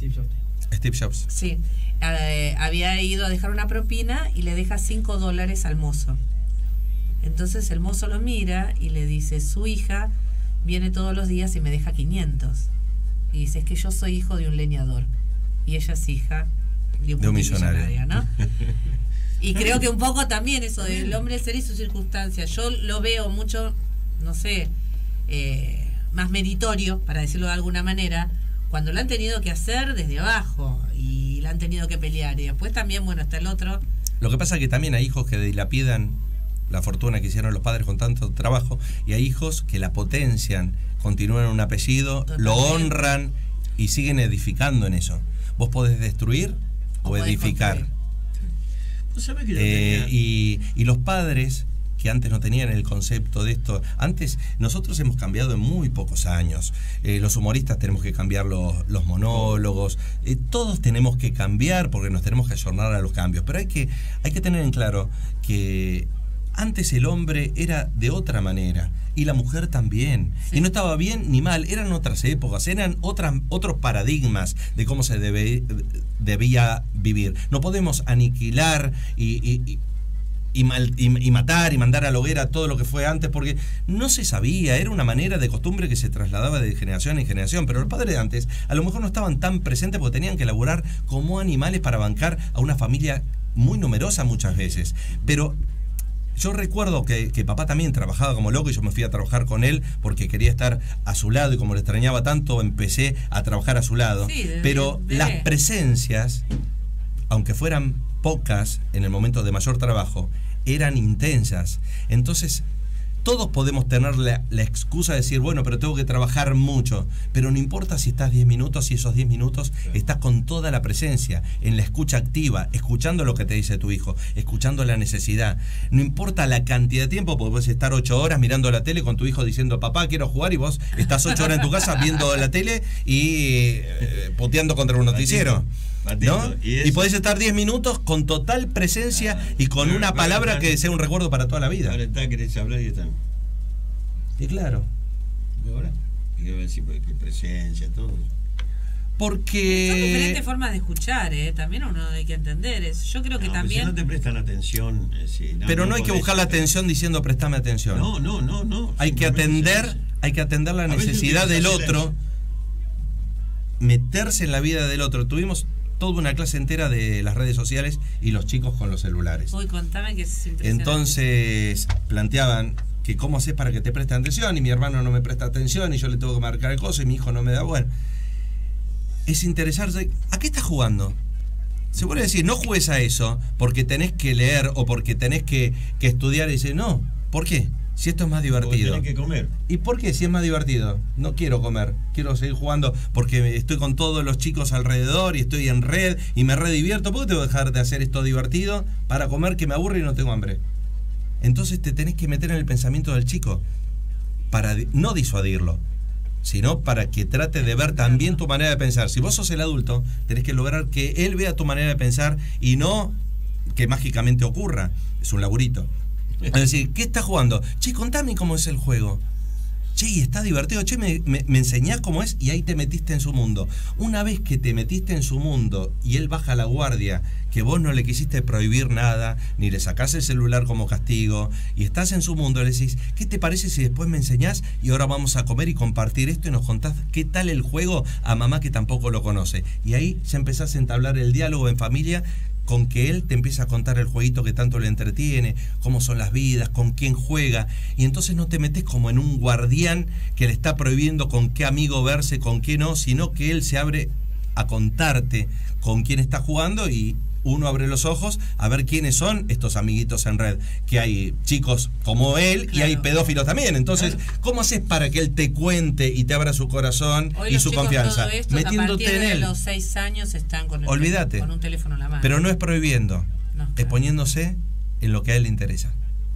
Steve Jobs. Sí. Había ido a dejar una propina y le deja $5 al mozo. Entonces el mozo lo mira y le dice, su hija viene todos los días y me deja 500. Y dice, es que yo soy hijo de un leñador. Y ella es hija de un millonario, ¿no? Y creo que un poco también eso del hombre ser y sus circunstancias. Yo lo veo mucho, no sé, más meritorio, para decirlo de alguna manera, cuando lo han tenido que hacer desde abajo y la han tenido que pelear. Y después también, bueno, está el otro. Lo que pasa es que también hay hijos que dilapidan la fortuna que hicieron los padres con tanto trabajo, y hay hijos que la potencian, continúan un apellido, totalmente, lo honran y siguen edificando en eso. Vos podés destruir o edificar. ¿Sabés que y los padres que antes no tenían el concepto de esto, antes nosotros hemos cambiado en muy pocos años. Los humoristas tenemos que cambiar los monólogos, todos tenemos que cambiar porque nos tenemos que ayornar a los cambios, pero hay que tener en claro que antes el hombre era de otra manera y la mujer también. Sí. Y no estaba bien ni mal, eran otras épocas, eran otros paradigmas de cómo se debía vivir. No podemos aniquilar y matar y mandar a la hoguera todo lo que fue antes, porque no se sabía, era una manera de costumbre que se trasladaba de generación en generación, pero los padres de antes a lo mejor no estaban tan presentes porque tenían que laburar como animales para bancar a una familia muy numerosa muchas veces. Pero yo recuerdo que papá también trabajaba como loco y yo me fui a trabajar con él porque quería estar a su lado y como le extrañaba tanto empecé a trabajar a su lado. Sí, pero las presencias, aunque fueran pocas en el momento de mayor trabajo, eran intensas. Entonces todos podemos tener la excusa de decir, bueno, pero tengo que trabajar mucho, pero no importa si estás 10 minutos, si esos 10 minutos estás con toda la presencia, en la escucha activa, escuchando lo que te dice tu hijo, escuchando la necesidad. No importa la cantidad de tiempo, porque puedes estar 8 horas mirando la tele con tu hijo diciendo, papá, quiero jugar, y vos estás 8 horas en tu casa viendo la tele y puteando contra un noticiero. ¿No? Y podés estar 10 minutos con total presencia y con una palabra que sea un recuerdo para toda la vida. Ahora está, querés hablar y están. Y claro. ¿Y ahora? ¿Qué presencia, todo? Porque son diferentes formas de escuchar, también uno hay que entender eso. Yo creo que también. Si no te prestan atención, pero no hay que buscar la atención diciendo préstame atención. No. Hay que atender la necesidad del otro, meterse en la vida del otro. Tuvimos toda una clase entera de las redes sociales y los chicos con los celulares. Uy, contame que es impresionante. Entonces planteaban que cómo haces para que te presten atención y mi hermano no me presta atención y yo le tengo que marcar el coso y mi hijo no me da. Bueno, es interesarse. ¿A qué estás jugando? Se puede decir, no juegues a eso porque tenés que leer o porque tenés que estudiar, y dice, no, ¿por qué? Si esto es más divertido. Tenés que comer. ¿Y por qué? Si es más divertido. No quiero comer, quiero seguir jugando porque estoy con todos los chicos alrededor y estoy en red y me redivierto. ¿Por qué tengo que dejar de hacer esto divertido para comer que me aburre y no tengo hambre? Entonces te tenés que meter en el pensamiento del chico para no disuadirlo, sino para que trate de ver también tu manera de pensar. Si vos sos el adulto, tenés que lograr que él vea tu manera de pensar y no que mágicamente ocurra. Es un laburito. Es decir, ¿qué estás jugando? Che, contame cómo es el juego. Che, y está divertido. Che, me enseñás cómo es, y ahí te metiste en su mundo. Una vez que te metiste en su mundo y él baja la guardia, que vos no le quisiste prohibir nada, ni le sacás el celular como castigo, y estás en su mundo, le decís, ¿qué te parece si después me enseñás y ahora vamos a comer y compartir esto y nos contás qué tal el juego a mamá que tampoco lo conoce? Y ahí ya empezás a entablar el diálogo en familia, con que él te empieza a contar el jueguito que tanto le entretiene, cómo son las vidas, con quién juega, y entonces no te metes como en un guardián que le está prohibiendo con qué amigo verse, con qué no, sino que él se abre a contarte con quién está jugando y uno abre los ojos a ver quiénes son estos amiguitos en red, que hay chicos como él, claro, y hay pedófilos también. Entonces, claro, ¿cómo haces para que él te cuente y te abra su corazón hoy y su confianza? Metiéndote en él. A los 6 años están con un teléfono en la mano. Pero no es prohibiendo, no, claro, es poniéndose en lo que a él le interesa.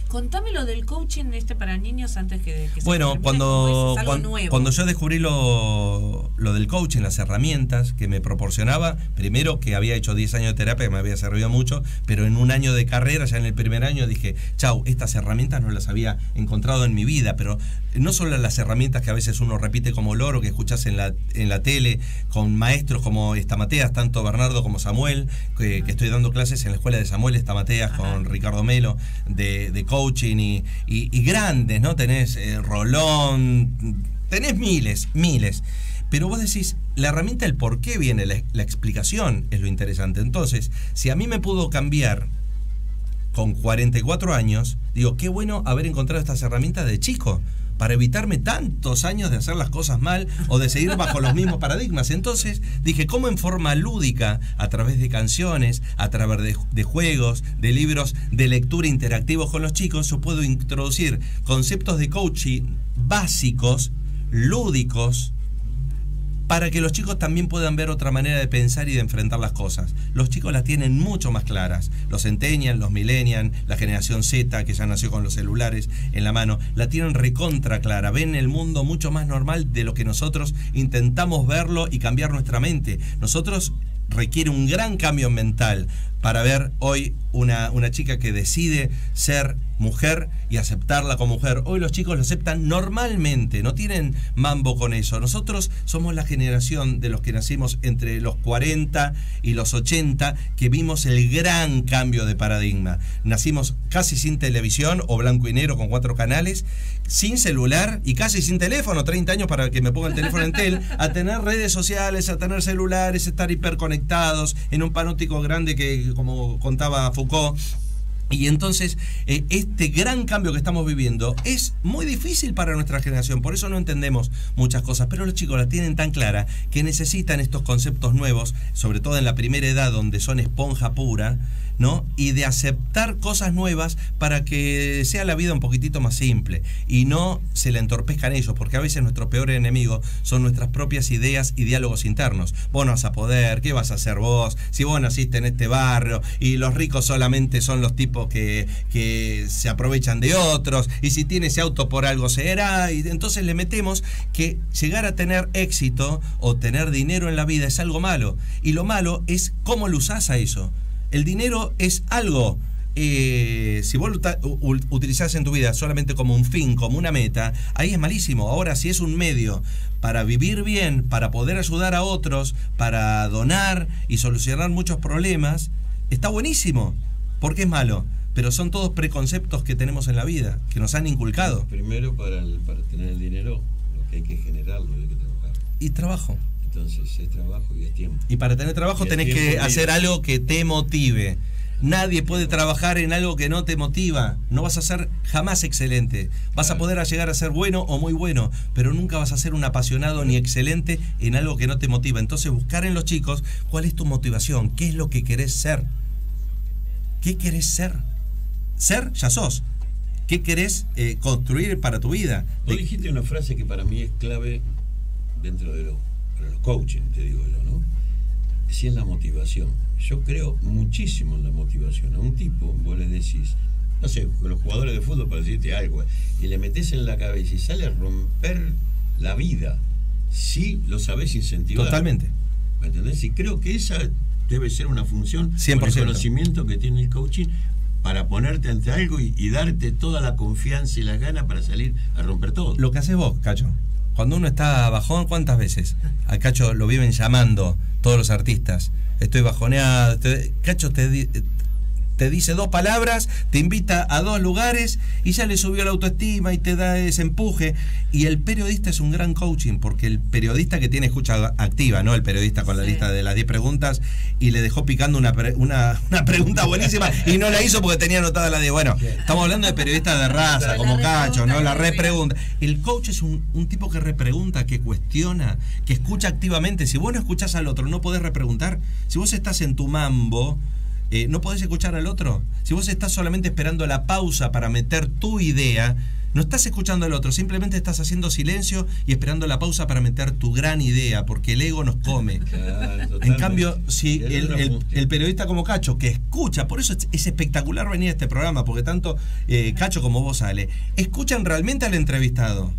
Contame lo del coaching para niños antes que bueno, cuando yo descubrí lo del coaching, las herramientas que me proporcionaba, primero que había hecho 10 años de terapia, que me había servido mucho, pero en un año de carrera, ya en el primer año, dije, chau, estas herramientas no las había encontrado en mi vida, pero no solo las herramientas que a veces uno repite como loro, que escuchas en la tele, con maestros como Estamateas, tanto Bernardo como Samuel, que estoy dando clases en la escuela de Samuel Estamateas con Ricardo Melo, de coaching y grandes, ¿no? Tenés Rolón, tenés miles. Pero vos decís, la herramienta, el por qué viene, la explicación es lo interesante. Entonces, si a mí me pudo cambiar con 44 años, digo, qué bueno haber encontrado estas herramientas de chico, para evitarme tantos años de hacer las cosas mal o de seguir bajo los mismos paradigmas. Entonces dije, ¿cómo en forma lúdica, a través de canciones, a través de juegos, de libros de lectura interactivos con los chicos, yo puedo introducir conceptos de coaching básicos, lúdicos, para que los chicos también puedan ver otra manera de pensar y de enfrentar las cosas? Los chicos las tienen mucho más claras. Los centennials, los millennials, la generación Z, que ya nació con los celulares en la mano, la tienen recontra clara. Ven el mundo mucho más normal de lo que nosotros intentamos verlo y cambiar nuestra mente. Nosotros requiere un gran cambio mental para ver hoy una chica que decide ser mujer y aceptarla como mujer. Hoy los chicos lo aceptan normalmente, no tienen mambo con eso. Nosotros somos la generación de los que nacimos entre los 40 y los 80, que vimos el gran cambio de paradigma. Nacimos casi sin televisión o blanco y negro con 4 canales, sin celular y casi sin teléfono, 30 años para que me ponga el teléfono en tel, a tener redes sociales, a tener celulares, estar hiperconectados en un panóptico grande que, como contaba Foucault. Y entonces este gran cambio que estamos viviendo es muy difícil para nuestra generación, por eso no entendemos muchas cosas, pero los chicos la tienen tan clara que necesitan estos conceptos nuevos, sobre todo en la primera edad donde son esponja pura, ¿no? Y de aceptar cosas nuevas para que sea la vida un poquitito más simple y no se le entorpezcan ellos, porque a veces nuestro peor enemigo son nuestras propias ideas y diálogos internos. Vos no vas a poder, ¿qué vas a hacer vos? Si vos naciste en este barrio y los ricos solamente son los tipos que se aprovechan de otros, y si tiene ese auto por algo será, y entonces le metemos que llegar a tener éxito o tener dinero en la vida es algo malo, y lo malo es cómo lo usás a eso. El dinero es algo, si vos lo utilizás en tu vida solamente como un fin, como una meta, ahí es malísimo. Ahora, si es un medio para vivir bien, para poder ayudar a otros, para donar y solucionar muchos problemas, está buenísimo. ¿Por qué es malo? Pero son todos preconceptos que tenemos en la vida, que nos han inculcado. Primero, para tener el dinero, lo que hay que generarlo, hay que trabajar. Y trabajo. Entonces es trabajo y es tiempo. Y para tener trabajo tenés que hacer algo que te motive. Nadie puede trabajar en algo que no te motiva. No vas a ser jamás excelente. Vas a poder llegar a ser bueno o muy bueno, pero nunca vas a ser un apasionado ni excelente en algo que no te motiva. Entonces buscar en los chicos cuál es tu motivación, qué es lo que querés ser. ¿Qué querés ser? Ser, ya sos. ¿Qué querés construir para tu vida? Vos dijiste una frase que para mí es clave dentro de para los coaching, te digo yo, ¿no? Si es la motivación. Yo creo muchísimo en la motivación. A un tipo, vos le decís, no sé, con los jugadores de fútbol, para decirte algo, y le metés en la cabeza y sale a romper la vida, si lo sabés incentivar. Totalmente. ¿Me entendés? Y creo que esa debe ser una función 100%. Con el conocimiento que tiene el coaching para ponerte ante algo y darte toda la confianza y las ganas para salir a romper todo. Lo que haces vos, Cacho. Cuando uno está bajón, ¿cuántas veces? A Cacho lo viven llamando todos los artistas. Estoy bajoneado. Cacho te dice 2 palabras, te invita a 2 lugares y ya le subió la autoestima y te da ese empuje. Y el periodista es un gran coaching, porque el periodista que tiene escucha activa, ¿no? El periodista con la lista de las 10 preguntas y le dejó picando una pregunta buenísima y no la hizo porque tenía anotada la 10. Bueno, estamos hablando de periodistas de raza, como Cacho, ¿no? La repregunta. El coach es un tipo que repregunta, que cuestiona, que escucha activamente. Si vos no escuchás al otro, no podés repreguntar. Si vos estás en tu mambo, no podés escuchar al otro. Si vos estás solamente esperando la pausa para meter tu idea, No estás escuchando al otro, simplemente estás haciendo silencio y esperando la pausa para meter tu gran idea, porque el ego nos come. Claro, en cambio, si el periodista como Cacho, que escucha, por eso es espectacular venir a este programa, porque tanto Cacho como vos, Ale, escuchan realmente al entrevistado.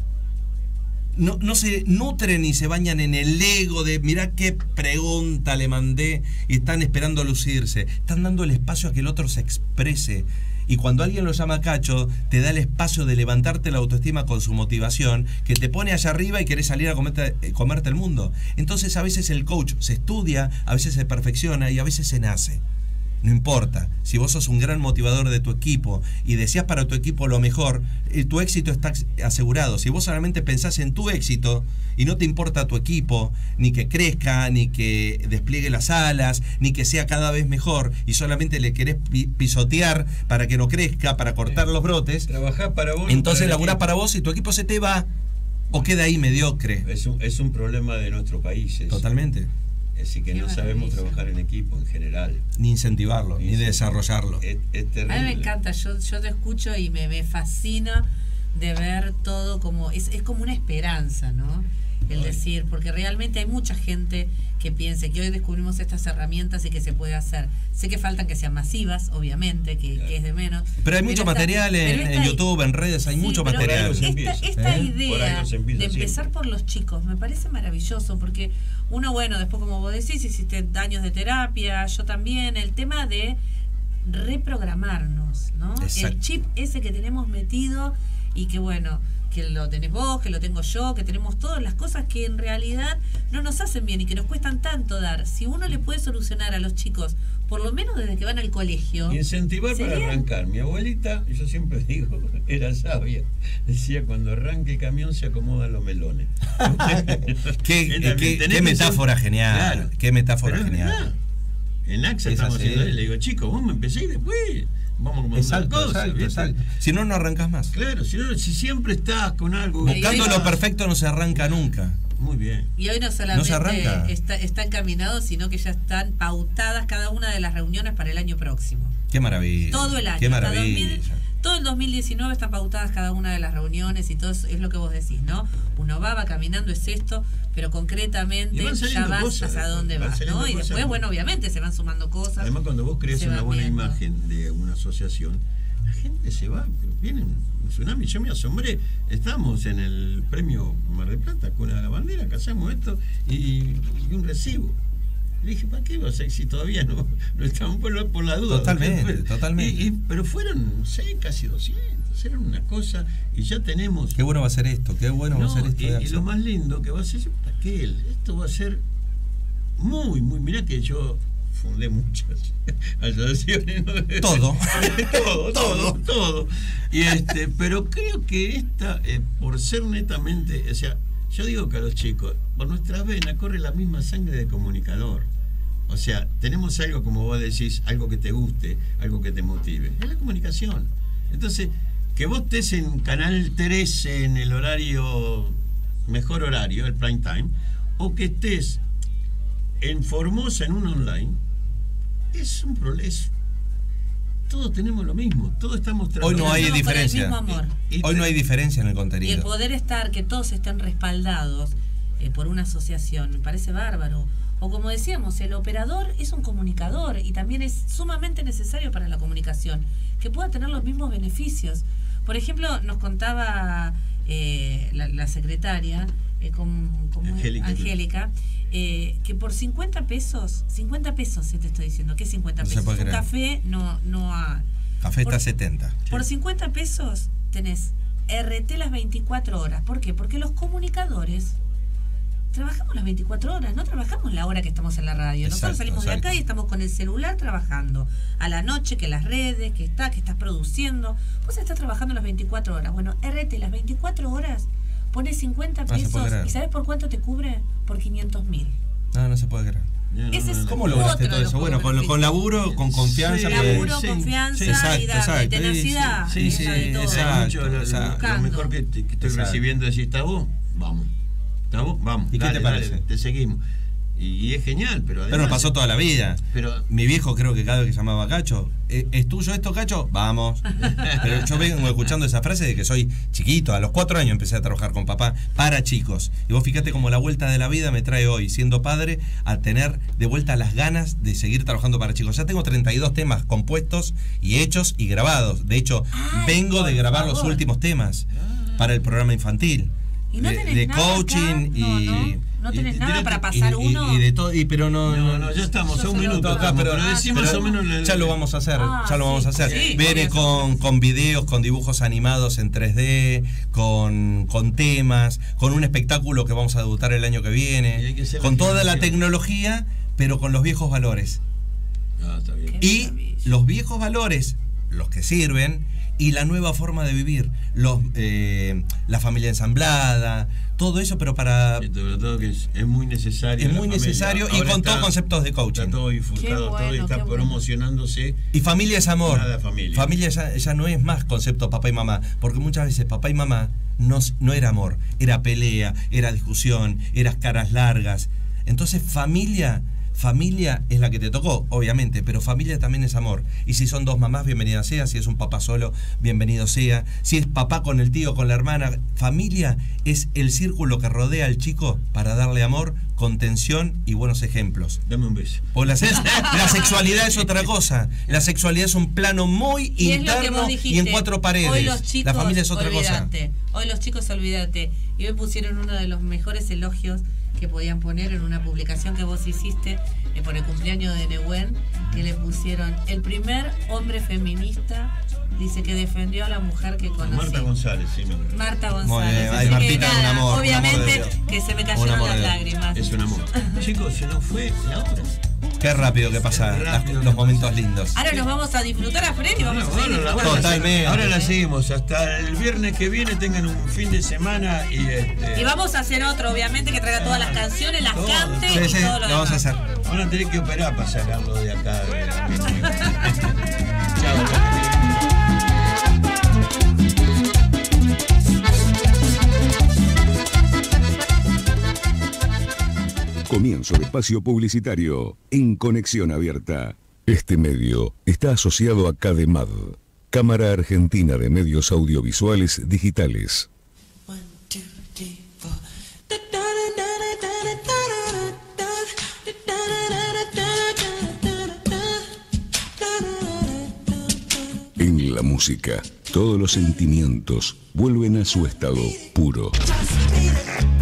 No se nutren ni se bañan en el ego de mirá qué pregunta le mandé y están esperando lucirse. Están dando el espacio a que el otro se exprese. Y cuando alguien lo llama Cacho, te da el espacio de levantarte la autoestima con su motivación, que te pone allá arriba y querés salir a comerte el mundo. Entonces a veces el coach se estudia, a veces se perfecciona y a veces se nace. No importa, si vos sos un gran motivador de tu equipo y deseas para tu equipo lo mejor, tu éxito está asegurado. Si vos solamente pensás en tu éxito y no te importa tu equipo, ni que crezca, ni que despliegue las alas, ni que sea cada vez mejor, y solamente le querés pisotear para que no crezca, para cortar los brotes, trabajás para vos, entonces laburás para vos y tu equipo se te va o queda ahí mediocre. Es un problema de nuestro país. Totalmente. Así que no sabemos trabajar en equipo en general. Ni incentivarlo, ni desarrollarlo. Es terrible. A mí me encanta, yo te escucho y me fascina de ver todo como... Es como una esperanza, ¿no? El decir, porque realmente hay mucha gente que piense que hoy descubrimos estas herramientas y que se puede hacer. Sé que faltan que sean masivas, obviamente, que es de menos. Pero hay mucho material en YouTube, en redes, hay mucho material. Esta idea de empezar por los chicos me parece maravilloso, porque uno, bueno, después como vos decís, hiciste años de terapia, yo también, el tema de reprogramarnos, ¿no? Exacto. El chip ese que tenemos metido y que, bueno, que lo tenés vos, que lo tengo yo, que tenemos todas las cosas que en realidad no nos hacen bien y que nos cuestan tanto dar. Si uno le puede solucionar a los chicos, por lo menos desde que van al colegio... Incentivar para arrancar. Mi abuelita, yo siempre digo, era sabia. Decía, cuando arranque el camión se acomodan los melones. Qué metáfora genial. Claro. Qué metáfora genial. En AXA estamos haciendo, le digo, chicos, vos me empecé y después... Vamos a montar cosas, exacto. Si no, no arrancas más. Claro, si siempre estás con algo. Buscando lo perfecto no se arranca nunca. Muy bien. Y hoy no solamente está encaminado, sino que ya están pautadas cada una de las reuniones para el año próximo. Qué maravilla. Todo el año. Qué maravilla. Todo el 2019 están pautadas cada una de las reuniones y todo es lo que vos decís, ¿no? Uno va caminando, es esto, pero concretamente ya vas hasta dónde vas, ¿no? Y después, bueno, obviamente se van sumando cosas. Además, cuando vos creas una buena imagen de una asociación, la gente se va, vienen un tsunami. Yo me asombré, estamos en el premio Mar del Plata con la bandera, que hacemos esto y un recibo. Le dije, ¿para qué vas a ir si todavía no estamos por la duda? Totalmente. Pero fueron, no sé, casi 200, eran una cosa, y ya tenemos... Qué bueno va a ser esto, qué bueno va a ser esto. Y lo más lindo que va a ser, esto va a ser muy, muy... Mirá que yo fundé muchas asociaciones, ¿no? Todo. Y pero creo que esta, por ser netamente, o sea, yo digo que a los chicos, por nuestras venas corre la misma sangre de comunicador. O sea, tenemos algo, como vos decís, algo que te guste, algo que te motive. Es la comunicación. Entonces, que vos estés en Canal 13 en el horario, mejor horario, el prime time, o que estés en Formosa en un online, es un problema. Todos tenemos lo mismo, todos estamos trabajando. Hoy no hay diferencia. Hoy no hay diferencia en el contenido. Y el poder estar, que todos estén respaldados por una asociación, me parece bárbaro. O como decíamos, el operador es un comunicador y también es sumamente necesario para la comunicación, que pueda tener los mismos beneficios. Por ejemplo, nos contaba la secretaria, Angélica, que por 50 pesos te estoy diciendo, ¿qué 50 pesos? Un café no ha... Café está 70. Por 50 pesos tenés RT las 24 horas. ¿Por qué? Porque los comunicadores trabajamos las 24 horas, no trabajamos la hora que estamos en la radio. Nosotros salimos de acá y estamos con el celular trabajando. A la noche, que las redes, que estás produciendo. Vos estás trabajando las 24 horas. Bueno, RT las 24 horas, pones 50 pesos y ¿sabes por cuánto te cubre? Por 500.000. No se puede creer. ¿Cómo lograste todo eso? Bueno, con laburo, con confianza. Laburo, confianza y tenacidad. Sí, exacto. Lo mejor que estoy recibiendo es decir, ¿está vos? Vamos. ¿Y qué te parece? Te seguimos. Y es genial, pero además... Pero nos pasó toda la vida. Pero mi viejo creo que cada vez que llamaba Cacho, ¿es tuyo esto, Cacho? Vamos. Pero yo vengo escuchando esa frase de que soy chiquito. A los 4 años empecé a trabajar con papá para chicos. Y vos fíjate cómo la vuelta de la vida me trae hoy, siendo padre, a tener de vuelta las ganas de seguir trabajando para chicos. Ya tengo 32 temas compuestos y hechos y grabados. De hecho, vengo de grabar los últimos temas para el programa infantil. ¿Y no de coaching y... ¿No tenés nada para pasar uno? Y de todo, pero no, ya estamos, a un minuto acá, pero decimos más o menos... Ya lo vamos a hacer, lo vamos a hacer. Sí, viene con videos, con dibujos animados en 3D, con temas, con un espectáculo que vamos a debutar el año que viene, con toda la tecnología, pero con los viejos valores. Está bien. Y los viejos valores, los que sirven, y la nueva forma de vivir, la familia ensamblada, todo eso, pero para... Sobre todo que es muy necesario. Es muy necesario y con todos conceptos de coaching. Está todo difusado, todo y está promocionándose. Y familia es amor. Familia. Familia ya no es más concepto papá y mamá, porque muchas veces papá y mamá no era amor, era pelea, era discusión, eran caras largas. Entonces familia es la que te tocó, obviamente, pero familia también es amor. Y si son dos mamás, bienvenida sea. Si es un papá solo, bienvenido sea. Si es papá con el tío, con la hermana, familia es el círculo que rodea al chico para darle amor, contención y buenos ejemplos. Dame un beso. La sexualidad es otra cosa. La sexualidad es un plano muy interno y en 4 paredes. Hoy los chicos, la familia es otra cosa. Hoy los chicos, olvídate. Y me pusieron uno de los mejores elogios que podían poner en una publicación que vos hiciste por el cumpleaños de Nehuen, que le pusieron el primer hombre feminista, dice, que defendió a la mujer que conocí. Marta González, sí, me acuerdo. Marta González. Ay, Martita, un amor. Obviamente que se me cayeron las lágrimas. Es un amor. Chicos, se nos fue la hora. Qué rápido que pasan los momentos lindos. Ahora nos vamos a disfrutar a Freddy. Totalmente. Ahora la seguimos. Hasta el viernes que viene tengan un fin de semana y vamos a hacer otro, obviamente, que traiga todas las canciones, las cante y todo lo vamos a hacer. Van a tener que operar para sacarlo de acá. Chao. Comienzo de espacio publicitario en Conexión Abierta. Este medio está asociado a CADEMAD, Cámara Argentina de Medios Audiovisuales Digitales. En la música, todos los sentimientos vuelven a su estado puro.